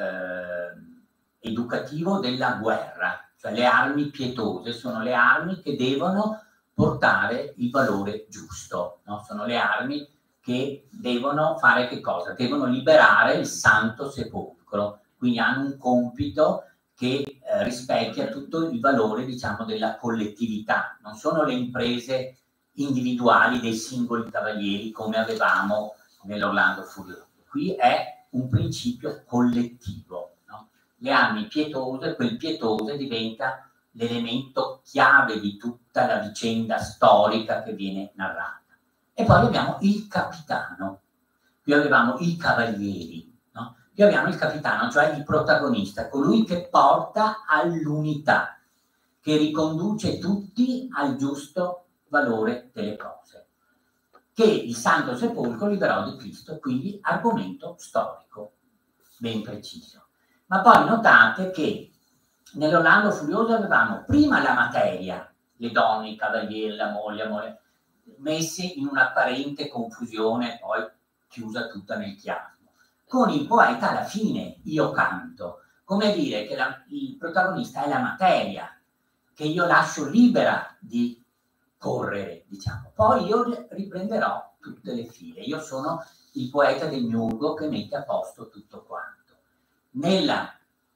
educativo della guerra, cioè le armi pietose sono le armi che devono portare il valore giusto, no? Sono le armi che devono fare che cosa? Devono liberare il Santo Sepolcro, quindi hanno un compito che rispecchia tutto il valore, diciamo, della collettività. Non sono le imprese individuali dei singoli cavalieri come avevamo nell'Orlando Furioso. Qui è un principio collettivo, no? Le armi pietose, quel pietose diventa l'elemento chiave di tutta la vicenda storica che viene narrata. E poi abbiamo il capitano, qui avevamo i cavalieri, no? Qui abbiamo il capitano, cioè il protagonista, colui che porta all'unità, che riconduce tutti al giusto valore delle cose, che il Santo Sepolcro liberò di Cristo, quindi argomento storico ben preciso. Ma poi notate che nell'Orlando Furioso avevamo prima la materia, le donne, i cavalieri, la moglie, messi in un'apparente confusione, poi chiusa tutta nel chiasmo. Con il poeta alla fine io canto, come dire che il protagonista è la materia, che io lascio libera di correre, diciamo. Poi io riprenderò tutte le file. Io sono il poeta del Miurgo che mette a posto tutto quanto. Nella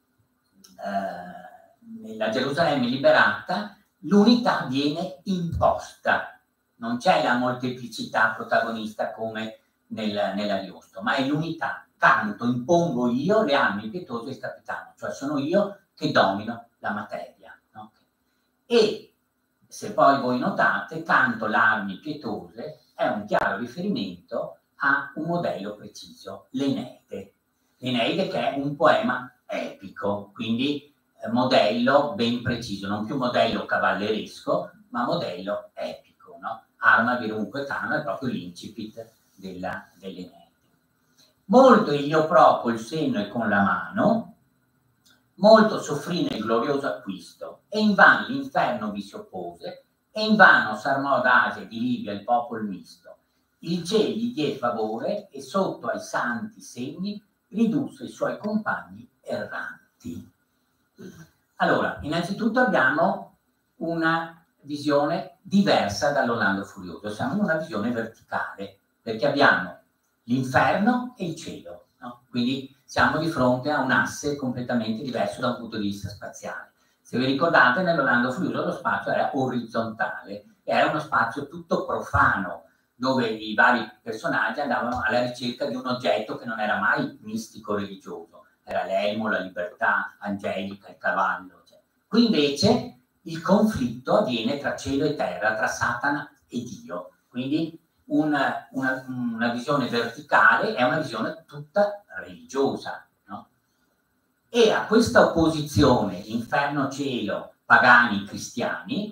Gerusalemme liberata l'unità viene imposta, non c'è la molteplicità protagonista come nell'Ariosto, ma è l'unità. Canto, impongo io le armi pietose e il capitano, cioè sono io che domino la materia. No? E se poi voi notate, canto l'armi pietose è un chiaro riferimento a un modello preciso, l'Eneide. L'Eneide che è un poema epico, quindi modello ben preciso, non più modello cavalleresco, ma modello epico. No? Arma virunque tano è proprio l'incipit dell'Eneide. Molto io propo il senno e con la mano, molto soffrì nel glorioso acquisto, e invan l'inferno vi si oppose, e invano s'armò d'Asia e di Libia il popolo misto. Il cielo gli die favore e sotto ai santi segni ridusse i suoi compagni erranti. Allora, innanzitutto abbiamo una visione diversa dall'Orlando Furioso, siamo in una visione verticale, perché abbiamo l'inferno e il cielo, no? Quindi siamo di fronte a un asse completamente diverso da un punto di vista spaziale. Se vi ricordate, nell'Orlando Furioso lo spazio era orizzontale, era uno spazio tutto profano, dove i vari personaggi andavano alla ricerca di un oggetto che non era mai mistico-religioso, era l'elmo, la libertà angelica, il cavallo. Cioè. Qui invece il conflitto avviene tra cielo e terra, tra Satana e Dio, quindi una visione verticale è una visione tutta religiosa, no? E a questa opposizione inferno-cielo, pagani, cristiani,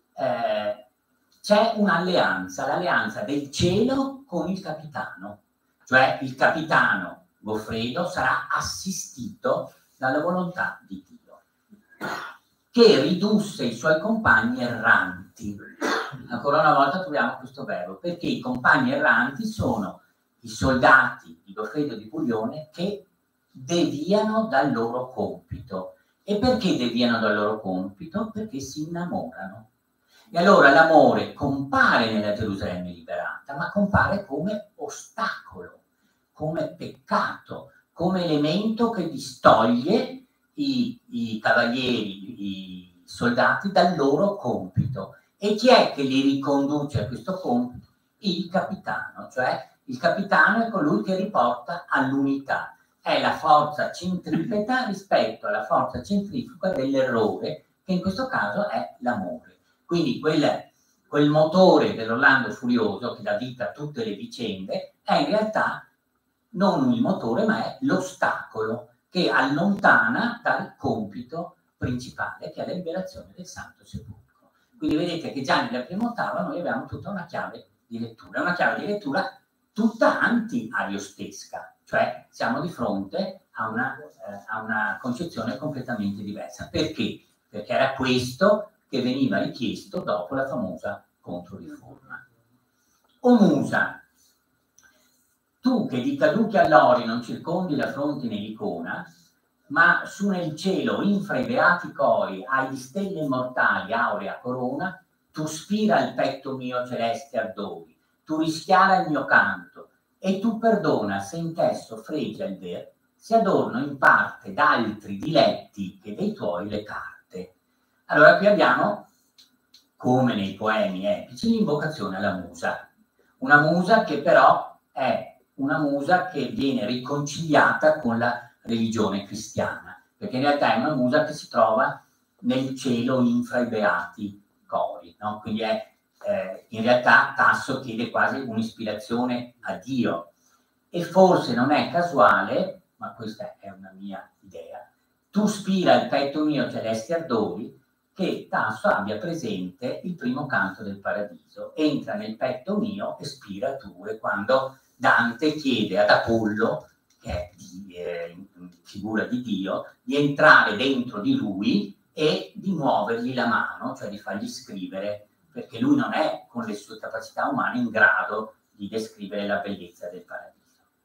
c'è un'alleanza, l'alleanza del cielo con il capitano, cioè il capitano Goffredo sarà assistito dalla volontà di Dio, che ridusse i suoi compagni erranti. Ancora una volta troviamo questo verbo, perché i compagni erranti sono i soldati di Goffredo di Buglione che deviano dal loro compito. E perché deviano dal loro compito? Perché si innamorano. E allora l'amore compare nella Gerusalemme liberata, ma compare come ostacolo, come peccato, come elemento che distoglie i cavalieri, i soldati dal loro compito. E chi è che li riconduce a questo compito? Il capitano, cioè il capitano è colui che riporta all'unità. È la forza centripeta rispetto alla forza centrifuga dell'errore, che in questo caso è l'amore. Quindi quel motore dell'Orlando Furioso che dà vita a tutte le vicende è in realtà non il motore, ma è l'ostacolo che allontana dal compito principale, che è la liberazione del Santo Sepolcro. Quindi vedete che già nella prima ottava noi abbiamo tutta una chiave di lettura, una chiave di lettura tutta anti-ariostesca, cioè siamo di fronte a una concezione completamente diversa. Perché? Perché era questo che veniva richiesto dopo la famosa Controriforma. O Musa, tu che di caduti all'ori non circondi la fronte nell'icona, ma su nel cielo, infra i beati cori, hai di stelle immortali aurea corona, tu spira il petto mio celeste ardori, tu rischiara il mio canto, e tu perdona se in te soffreggia il ver, si adorno in parte d'altri diletti che dei tuoi le carte. Allora qui abbiamo, come nei poemi epici, l'invocazione alla musa. Una musa che però è una musa che viene riconciliata con la religione cristiana, perché in realtà è una musa che si trova nel cielo infra i beati cori, no? Quindi è in realtà Tasso chiede quasi un'ispirazione a Dio, e forse non è casuale, ma questa è una mia idea, tu spira il petto mio celesti ardori, che Tasso abbia presente il primo canto del Paradiso, entra nel petto mio e spira tu, e quando Dante chiede ad Apollo, che è Dio, in figura di Dio, di entrare dentro di lui e di muovergli la mano, cioè di fargli scrivere, perché lui non è con le sue capacità umane in grado di descrivere la bellezza del paradiso.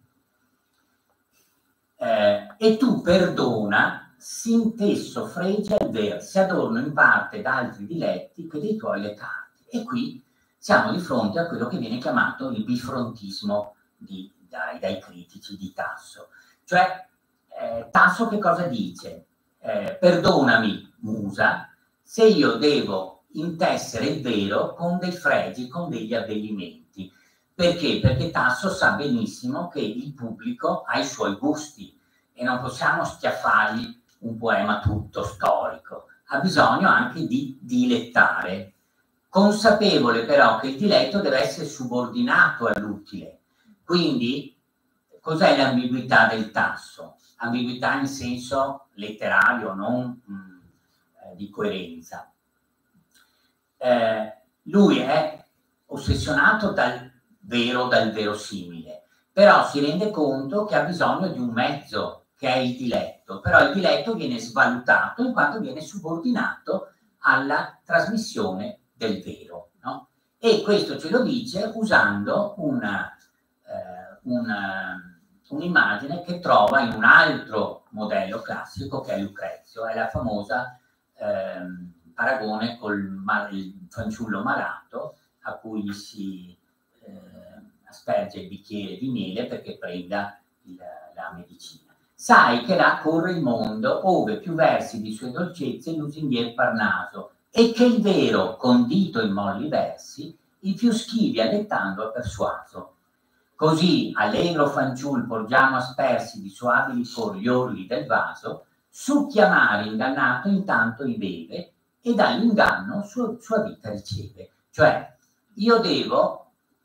E tu perdona, sin tesso fregi al ver, si adorno in parte d'altri diletti che dei tuoi letardi. E qui siamo di fronte a quello che viene chiamato il bifrontismo dai critici di Tasso. Cioè, Tasso che cosa dice? Perdonami, musa, se io devo intessere il vero con dei fregi, con degli abbellimenti. Perché? Perché Tasso sa benissimo che il pubblico ha i suoi gusti e non possiamo schiaffargli un poema tutto storico. Ha bisogno anche di dilettare, consapevole però che il diletto deve essere subordinato all'utile. Quindi, cos'è l'ambiguità del Tasso? Ambiguità in senso letterario, non di coerenza. Lui è ossessionato dal vero, dal verosimile, però si rende conto che ha bisogno di un mezzo che è il diletto, però il diletto viene svalutato in quanto viene subordinato alla trasmissione del vero, no? E questo ce lo dice usando un'immagine che trova in un altro modello classico che è Lucrezio, è la famosa paragone col il fanciullo malato a cui si asperge il bicchiere di miele perché prenda la medicina. Sai che là corre il mondo, ove più versi di sue dolcezze lusinghier Parnaso, e che il vero, condito in molli versi, i più schivi allettando ha persuaso. Così, allegro fanciul porgiamo aspersi di soavi licor gli orli del vaso, su chiamare ingannato intanto i beve, e dall'inganno sua vita riceve. Cioè, io devo,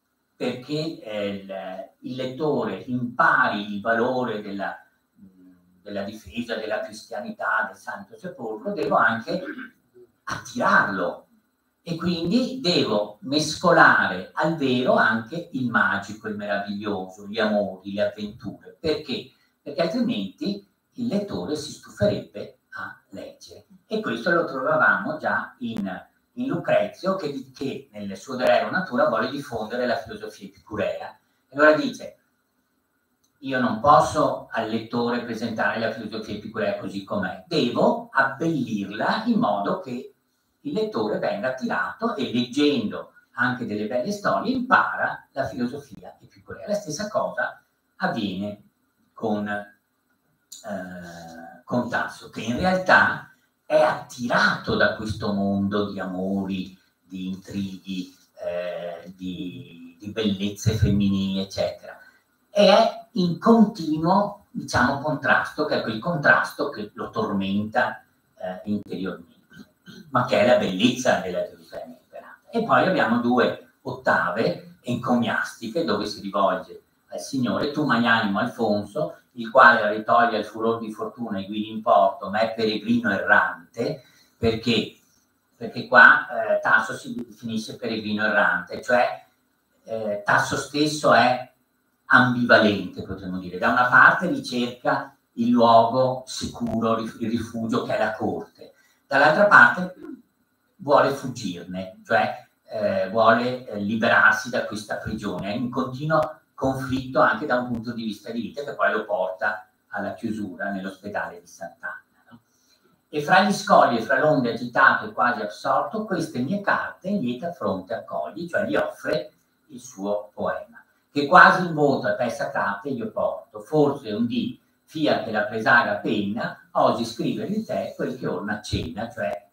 perché il lettore impari il valore della difesa della cristianità, del Santo Sepolcro, devo anche attirarlo e quindi devo mescolare al vero anche il magico, il meraviglioso, gli amori, le avventure. Perché? Perché altrimenti il lettore si stuferebbe a leggere. E questo lo trovavamo già in Lucrezio, che nel suo De Rerum Natura vuole diffondere la filosofia epicurea. E allora dice: io non posso al lettore presentare la filosofia epicurea così com'è, devo abbellirla in modo che il lettore venga attirato e, leggendo anche delle belle storie, impara la filosofia epicurea. La stessa cosa avviene con Tasso, che in realtà è attirato da questo mondo di amori, di intrighi, di bellezze femminili, eccetera. E è in continuo, diciamo, contrasto, che è quel contrasto che lo tormenta interiormente, ma che è la bellezza della Gerusalemme liberata. E poi abbiamo 2 ottave encomiastiche dove si rivolge al Signore: tu magnanimo Alfonso, il quale ritoglie il furor di fortuna e guidi in porto, ma è peregrino errante. Perché qua Tasso si definisce peregrino errante, cioè Tasso stesso è ambivalente, potremmo dire. Da una parte ricerca il luogo sicuro, il rifugio che è la corte, dall'altra parte vuole fuggirne, cioè vuole liberarsi da questa prigione, è in continuo conflitto anche da un punto di vista di vita, che poi lo porta alla chiusura nell'ospedale di Sant'Anna, no? E fra gli scogli e fra l'onde agitato e quasi assorto, queste mie carte in lieta fronte accogli, cioè gli offre il suo poema, che quasi in voto a te sacrate io porto, forse un dì, fia che la presaga penna, oggi scrivere di te quel che orna accenna, cioè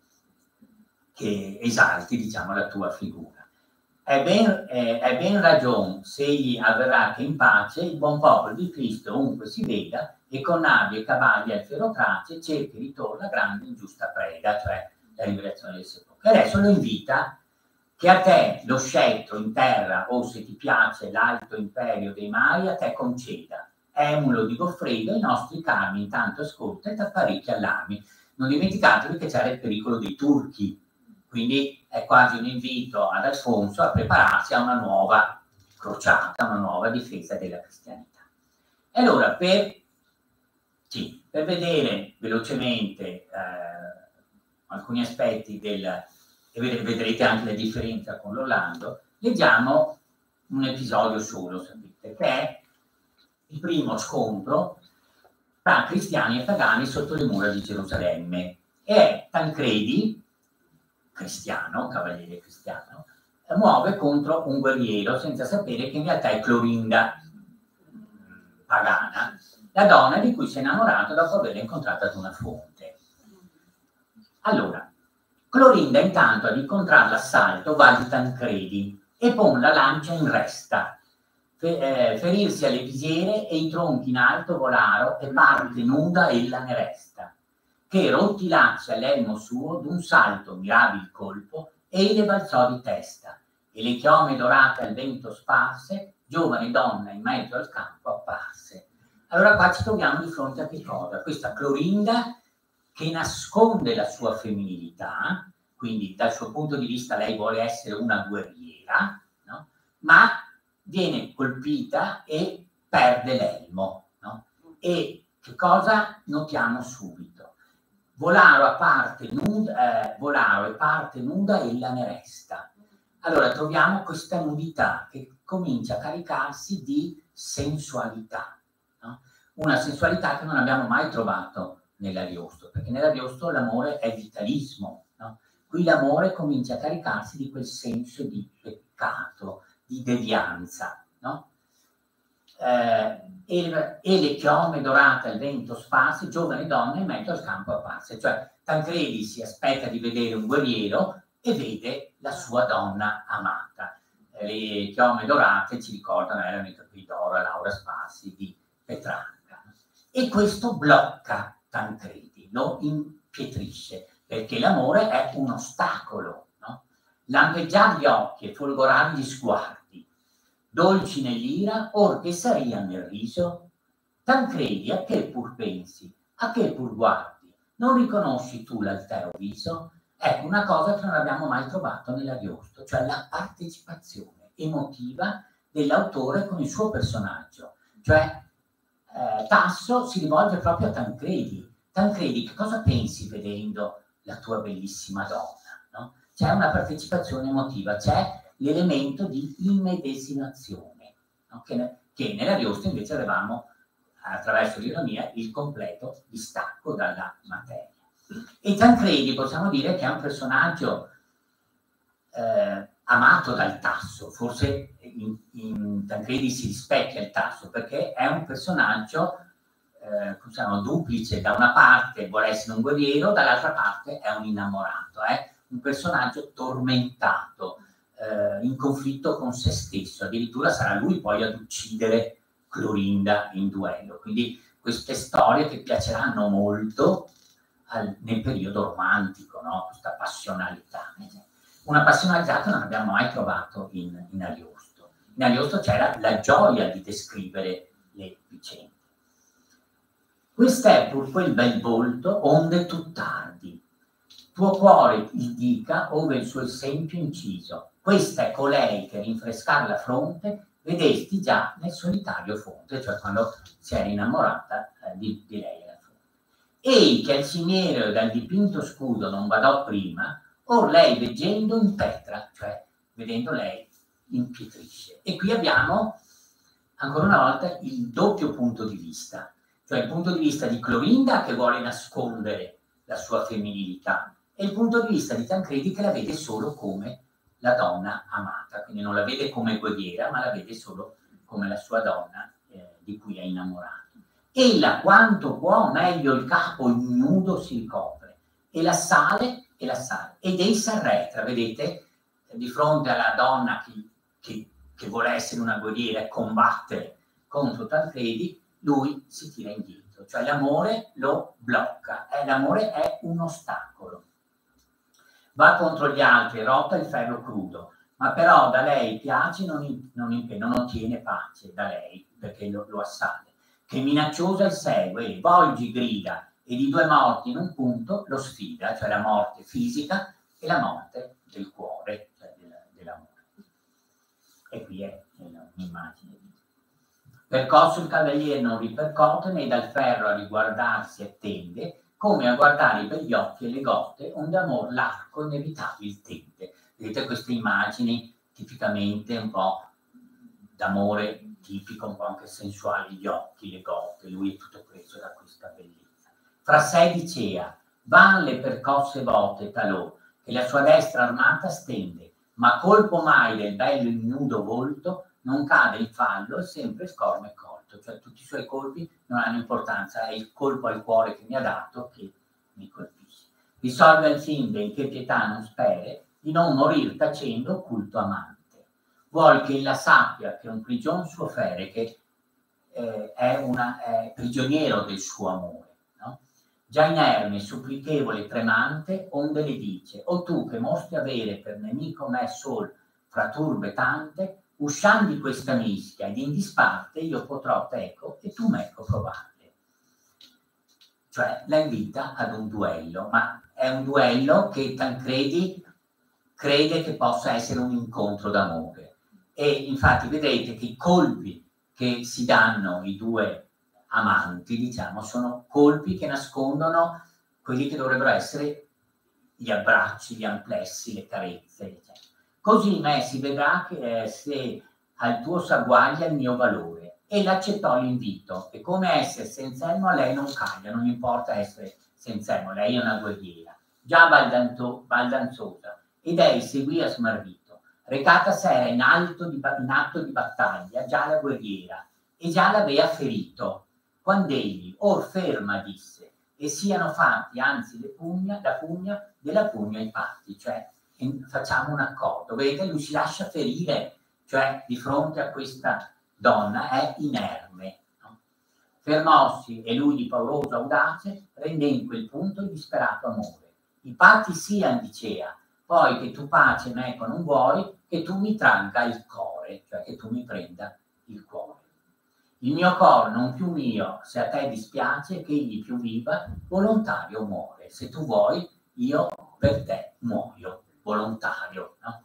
che esalti, diciamo, la tua figura. È ben ragion se egli avverrà che in pace il buon popolo di Cristo ovunque si veda e con navi e cavalli al ferotrace cerchi e ritorna grande ingiusta preda, cioè la liberazione del sepolcro. E adesso lo invita che a te lo scettro in terra, o se ti piace l'alto imperio dei mari, a te conceda. Emulo di Goffredo, i nostri carmi intanto ascolta e t'apparecchia all'armi. Non dimenticatevi che c'era il pericolo dei turchi, quindi è quasi un invito ad Alfonso a prepararsi a una nuova crociata, una nuova difesa della cristianità. E allora, per Sì, per vedere velocemente alcuni aspetti e vedrete anche la differenza con l'Orlando, leggiamo un episodio solo, sapete, che è il primo scontro tra cristiani e pagani sotto le mura di Gerusalemme. E è Tancredi, cristiano, cavaliere cristiano, muove contro un guerriero senza sapere che in realtà è Clorinda, pagana, la donna di cui si è innamorato dopo averla incontrata ad una fonte. Allora, Clorinda intanto ad incontrare l'assalto va di Tancredi e pone la lancia in resta, ferirsi alle visiere e i tronchi in alto volaro e parte nuda ella ne resta, che rotti lacci all'elmo suo d'un salto mirava il colpo e le balzò di testa e le chiome dorate al vento sparse, giovane donna in mezzo al campo apparse. Allora qua ci troviamo di fronte a che cosa? Questa Clorinda che nasconde la sua femminilità, quindi dal suo punto di vista lei vuole essere una guerriera, no? Ma viene colpita e perde l'elmo, no? E che cosa notiamo subito? Volaro e parte nuda ella ne resta. Allora troviamo questa nudità che comincia a caricarsi di sensualità, no? Una sensualità che non abbiamo mai trovato nell'Ariosto, perché nell'Ariosto l'amore è vitalismo, no? Qui l'amore comincia a caricarsi di quel senso di peccato, di devianza, no? E le chiome dorate al vento sparse, giovani donne in mezzo al campo apparse. Cioè Tancredi si aspetta di vedere un guerriero e vede la sua donna amata. Le chiome dorate ci ricordano, erano i capelli d'oro a Laura Sparsi di Petrarca. E questo blocca Tancredi, lo impietrisce, perché l'amore è un ostacolo, no? Lampeggiar gli occhi e folgorar gli sguardi, dolci nell'ira, or che saria nel riso. Tancredi, a che pur pensi, a che pur guardi, non riconosci tu l'altero viso? Ecco, una cosa che non abbiamo mai trovato nell'Ariosto, cioè la partecipazione emotiva dell'autore con il suo personaggio. Cioè Tasso si rivolge proprio a Tancredi. Tancredi, che cosa pensi vedendo la tua bellissima donna? No? C'è una partecipazione emotiva, c'è l'elemento di immedesimazione, no? che nell'Ariosto invece avevamo, attraverso l'ironia, il completo distacco dalla materia. E Tancredi possiamo dire che è un personaggio amato dal Tasso, forse in Tancredi si rispecchia il Tasso, perché è un personaggio duplice, da una parte vuole essere un guerriero, dall'altra parte è un innamorato, è un personaggio tormentato, in conflitto con se stesso, addirittura sarà lui poi ad uccidere Clorinda in duello. Quindi queste storie che piaceranno molto nel periodo romantico, no? Questa passionalità. Una passionalità che non abbiamo mai trovato in Ariosto. In Ariosto c'era la gioia di descrivere le vicende. Quest'è pur quel bel volto, onde tu tardi. Tuo cuore il dica, ove il suo esempio inciso. Questa è colei che rinfrescar la fronte vedesti già nel solitario fonte, cioè quando si era innamorata di lei alla fonte. Ei che al cimiero e dal dipinto scudo non badò prima, or lei veggendo impetra, cioè vedendo lei impietrisce. E qui abbiamo ancora una volta il doppio punto di vista, cioè il punto di vista di Clorinda che vuole nascondere la sua femminilità e il punto di vista di Tancredi che la vede solo come la donna amata, quindi non la vede come guerriera, ma la vede solo come la sua donna di cui è innamorato. Ella quanto può meglio il capo ignudo si ricopre e la sale ed ei s'arretra, vedete, di fronte alla donna che vuole essere una guerriera e combattere contro Tancredi, lui si tira indietro, cioè l'amore lo blocca, l'amore è un ostacolo. Va contro gli altri, rotta il ferro crudo, ma però da lei piace, non ottiene pace da lei, perché lo assale. Che minacciosa il segue, e volgi grida, e di due morti in un punto lo sfida, cioè la morte fisica e la morte del cuore, cioè dell'amore. E qui è un'immagine. Percosso il cavaliere non ripercote, né dal ferro a riguardarsi attende, come a guardare i begli occhi e le gote, onde amor l'arco inevitabile tende. Vedete queste immagini tipicamente un po' d'amore tipico, un po' anche sensuale, gli occhi, le gote, lui è tutto preso da questa bellezza. Fra sé dicea, van le percosse vote talò, che la sua destra armata stende, ma colpo mai del bello ignudo volto, non cade in fallo e sempre scorme colto. Cioè tutti i suoi colpi non hanno importanza, è il colpo al cuore che mi ha dato che mi colpisce. Risolve al fin, benché pietà non spere, di non morir tacendo occulto amante. Vuol che ella sappia che un prigion suo fere, che è prigioniero del suo amore, no? Già inerme, supplichevole, tremante, onde le dice, o tu che mostri avere per nemico me sol fra turbe tante, usciamo di questa mischia ed in disparte io potrò teco e tu mecco provarle. Cioè la invita ad un duello, ma è un duello che Tancredi crede che possa essere un incontro d'amore. E infatti vedrete che i colpi che si danno i due amanti, diciamo, sono colpi che nascondono quelli che dovrebbero essere gli abbracci, gli amplessi, le carezze, eccetera. Così me si vedrà che se al tuo s'agguaglia il mio valore. E l'accettò l'invito, e come essere senza elmo a lei non caglia, non importa essere senza elmo, lei è una guerriera, già baldanzosa, ed ei seguì a smarrito. Recata s'era in atto di battaglia, già la guerriera, e già l'avea ferito, quando egli, or ferma, disse, e siano fatti, anzi, la pugna della pugna i patti, cioè facciamo un accordo. Vedete, lui si lascia ferire, cioè di fronte a questa donna è inerme. No? Fermossi, e lui di pauroso audace, rende in quel punto il disperato amore. I patti sian, dicea, poi che tu pace meco non vuoi, che tu mi tragga il core, cioè che tu mi prenda il cuore. Il mio cor non più mio, se a te dispiace, che egli più viva, volontario muore. Se tu vuoi, io per te muoio, volontario. No?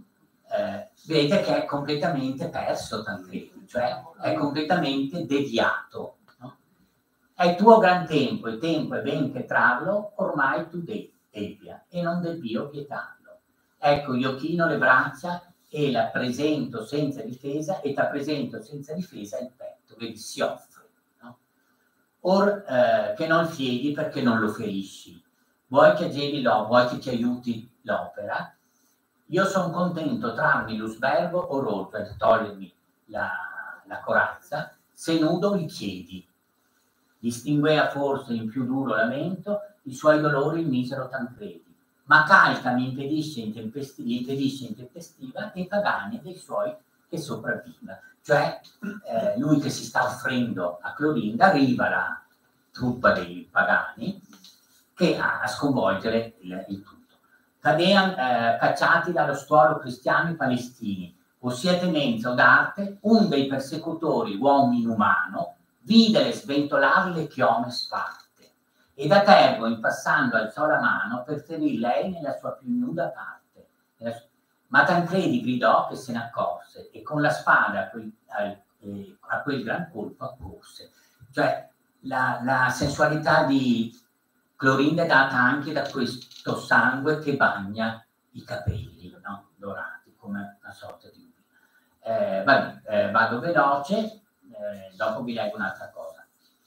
Vedete che è completamente perso Tancredi, cioè è completamente deviato. No? È tuo gran tempo, e tempo è ben che trarlo, ormai tu debbia, e non debb'io pietarlo. Ecco, io chino le braccia e la presento senza difesa, e t'appresento senza difesa il petto, vedi, si offre. No? Or che non fiedi perché non lo ferisci, vuoi che ti aiuti l'opera, io sono contento trarmi l'usbergo o rotto, per togliermi la corazza, se nudo li chiedi. Distinguea forse in più duro lamento i suoi dolori il misero Tancredi, ma calca mi impedisce intempestiva e i pagani dei suoi che sopravviva. Cioè lui che si sta offrendo a Clorinda, arriva la truppa dei pagani che a sconvolgere il tutto. Cadean cacciati dallo stuolo cristiani palestini, ossia tenenza o d'arte, un dei persecutori, uomo inumano, videre sventolare le chiome sparte, e da tergo in passando alzò la mano per ferir lei nella sua più nuda parte. Ma Tancredi gridò che se ne accorse, e con la spada a quel gran colpo accorse. Cioè la sensualità di Clorinda è data anche da questo sangue che bagna i capelli, no? Dorati, come una sorta di vado veloce, dopo vi leggo un'altra cosa.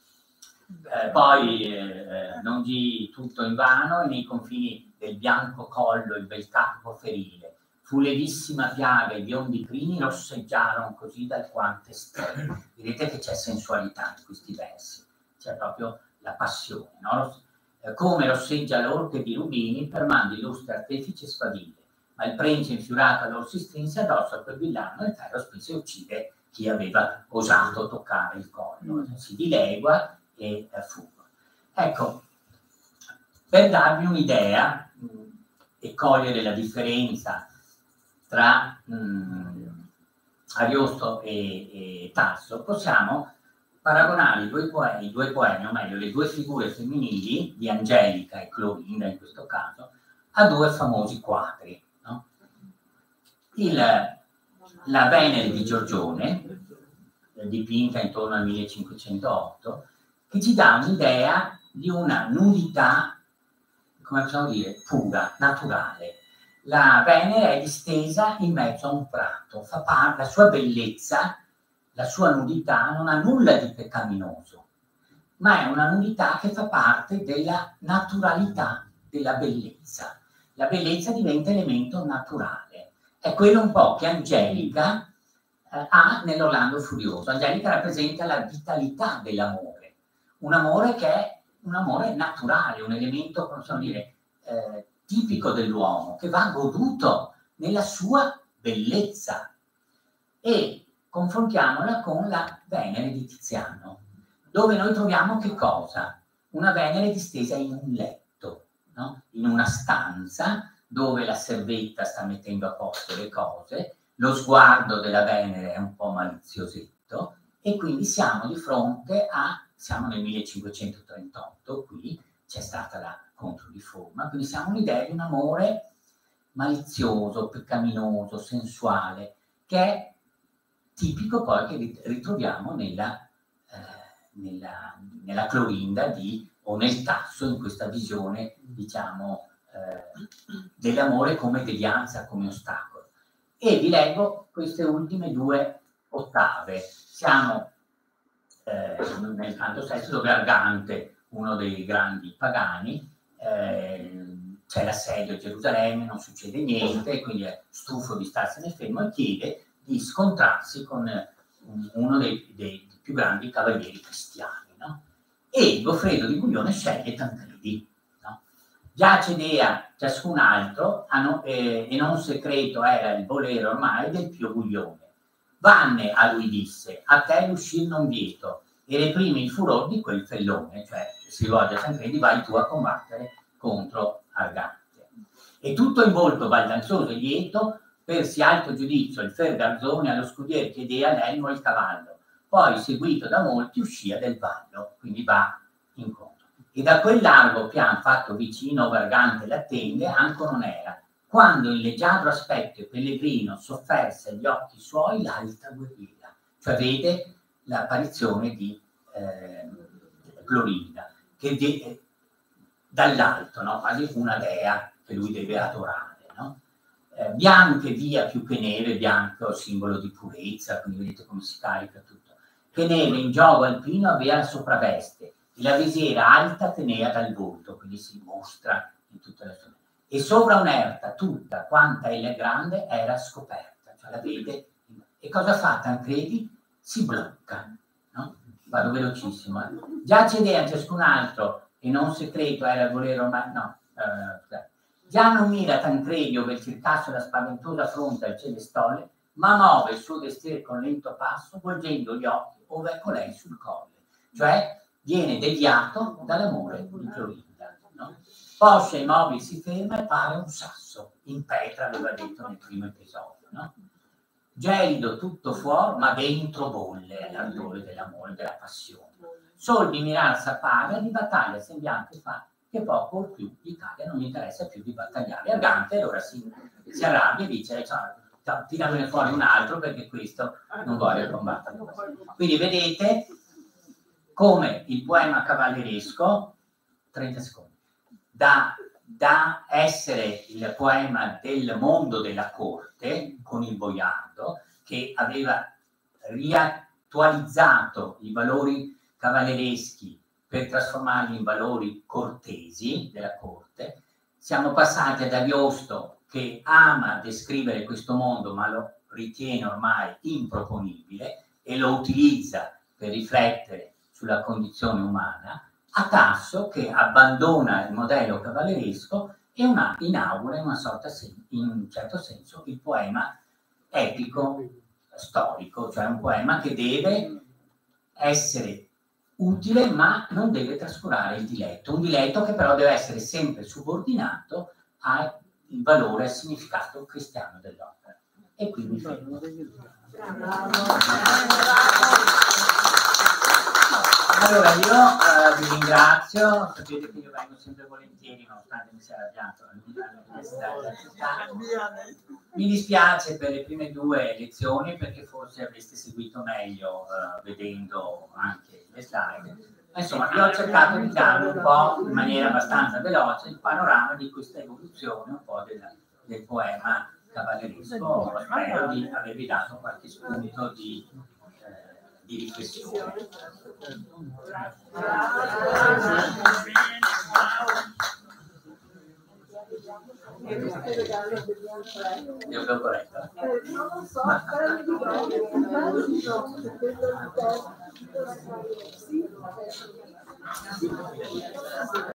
Poi non di tutto in vano, e nei confini del bianco collo il bel capo ferile, fu levissima piaga, i biondi crini rosseggiarono così da alquante stelle. Vedete che c'è sensualità in questi versi, c'è proprio la passione, no? Come rosseggia l'orte di rubini per mano illustre artefice sfaville, ma il prince infiurato allora si strinse addosso a quel villano, e il ferro spinse e uccide chi aveva osato toccare il collo, si dilegua e fuga. Ecco, per darvi un'idea e cogliere la differenza tra Ariosto e Tasso, possiamo paragonare i due poemi, o meglio, le due figure femminili di Angelica e Clorinda in questo caso, a due famosi quadri. No? La Venere di Giorgione dipinta intorno al 1508, che ci dà un'idea di una nudità, come possiamo dire, pura, naturale. La Venere è distesa in mezzo a un prato, fa parte, la sua bellezza, la sua nudità non ha nulla di peccaminoso, ma è una nudità che fa parte della naturalità della bellezza. La bellezza diventa elemento naturale. È quello un po' che Angelica ha nell'Orlando Furioso. Angelica rappresenta la vitalità dell'amore, un amore che è un amore naturale, un elemento, come possiamo dire, tipico dell'uomo, che va goduto nella sua bellezza. E confrontiamola con la Venere di Tiziano, dove noi troviamo che cosa? Una Venere distesa in un letto, no? In una stanza dove la servetta sta mettendo a posto le cose, lo sguardo della Venere è un po' maliziosetto, e quindi siamo di fronte a, siamo nel 1538, qui c'è stata la Controriforma, quindi siamo un'idea di un amore malizioso, peccaminoso, sensuale, che è tipico poi che ritroviamo nella Clorinda o nel Tasso, in questa visione, diciamo, dell'amore come devianza, come ostacolo. E vi leggo queste ultime due ottave. Siamo nel canto sesto, dove Argante, uno dei grandi pagani, c'è l'assedio a Gerusalemme, non succede niente, quindi è stufo di starsene fermo e chiede di scontrarsi con uno dei più grandi cavalieri cristiani, no? E Goffredo di Buglione sceglie Tancredi, no? Giace Dea ciascun altro, e non segreto era il volere ormai del Pio Buglione. Vanne, a lui disse, a te l'uscir non vieto, e reprimi il furor di quel fellone, cioè si rivolge a Tancredi, vai tu a combattere contro Argante. E tutto in volto baldanzoso e lieto, persi alto giudizio il fer garzone allo scudier chiedea l'elmo e il cavallo, poi seguito da molti uscia del vallo, quindi va incontro. E da quel largo pian fatto vicino ove Argante l'attende, anco non era, quando il leggiadro aspetto e pellegrino sofferse agli occhi suoi l'alta guerriera, cioè vede l'apparizione di Clorinda, che dall'alto, no? Quasi una dea che lui deve adorare, no? Bianche via più che neve, bianco simbolo di purezza, quindi vedete come si carica tutto, che neve in gioco alpino aveva la sopravveste, e la visiera alta tenea dal volto, quindi si mostra in tutta la sua... E sopra un'erta tutta quanta ella è grande era scoperta, cioè la vede. E cosa fa Tancredi? Si blocca, no? Vado velocissimo. Già cedea a ciascun altro, e non segreto era il volere ormai, no, già non mira Tancredi ove circasse la spaventosa fronte al celestole, ma muove il suo destire con lento passo, volgendo gli occhi ove è colei sul colle, cioè viene deviato dall'amore di Clorinda, no? Poscia immobile si ferma e pare un sasso, in pietra, aveva detto nel primo episodio, no? Gelido tutto fuori, ma dentro bolle l'ardore dell'amore, della passione. Sol di mirar s'appaga, di battaglia sembiante fa, che poco o più l'Italia non gli interessa più di battagliare. Argante allora si arrabbia e dice, tiramene fuori un altro perché questo non vuole combattere. Quindi vedete come il poema cavalleresco, 30 secondi, da essere il poema del mondo della corte, con il boiardo, che aveva riattualizzato i valori cavallereschi per trasformarli in valori cortesi della corte, siamo passati ad Ariosto, che ama descrivere questo mondo ma lo ritiene ormai improponibile e lo utilizza per riflettere sulla condizione umana, a Tasso, che abbandona il modello cavalleresco e inaugura in un certo senso il poema epico storico, cioè un poema che deve essere utile ma non deve trascurare il diletto, un diletto che però deve essere sempre subordinato al valore e al significato cristiano dell'opera. E quindi fermo. Allora io vi ringrazio, sapete che io vengo sempre volentieri nonostante mi sia arrabbiato all'università della città. Mi dispiace per le prime 2 lezioni perché forse avreste seguito meglio vedendo anche le slide. Ma insomma, io ho cercato di darvi un po' in maniera abbastanza veloce il panorama di questa evoluzione un po' del poema cavalleresco. Spero di avervi dato qualche spunto di riflessione. Io l'ho corretto? Non lo so, però mi dico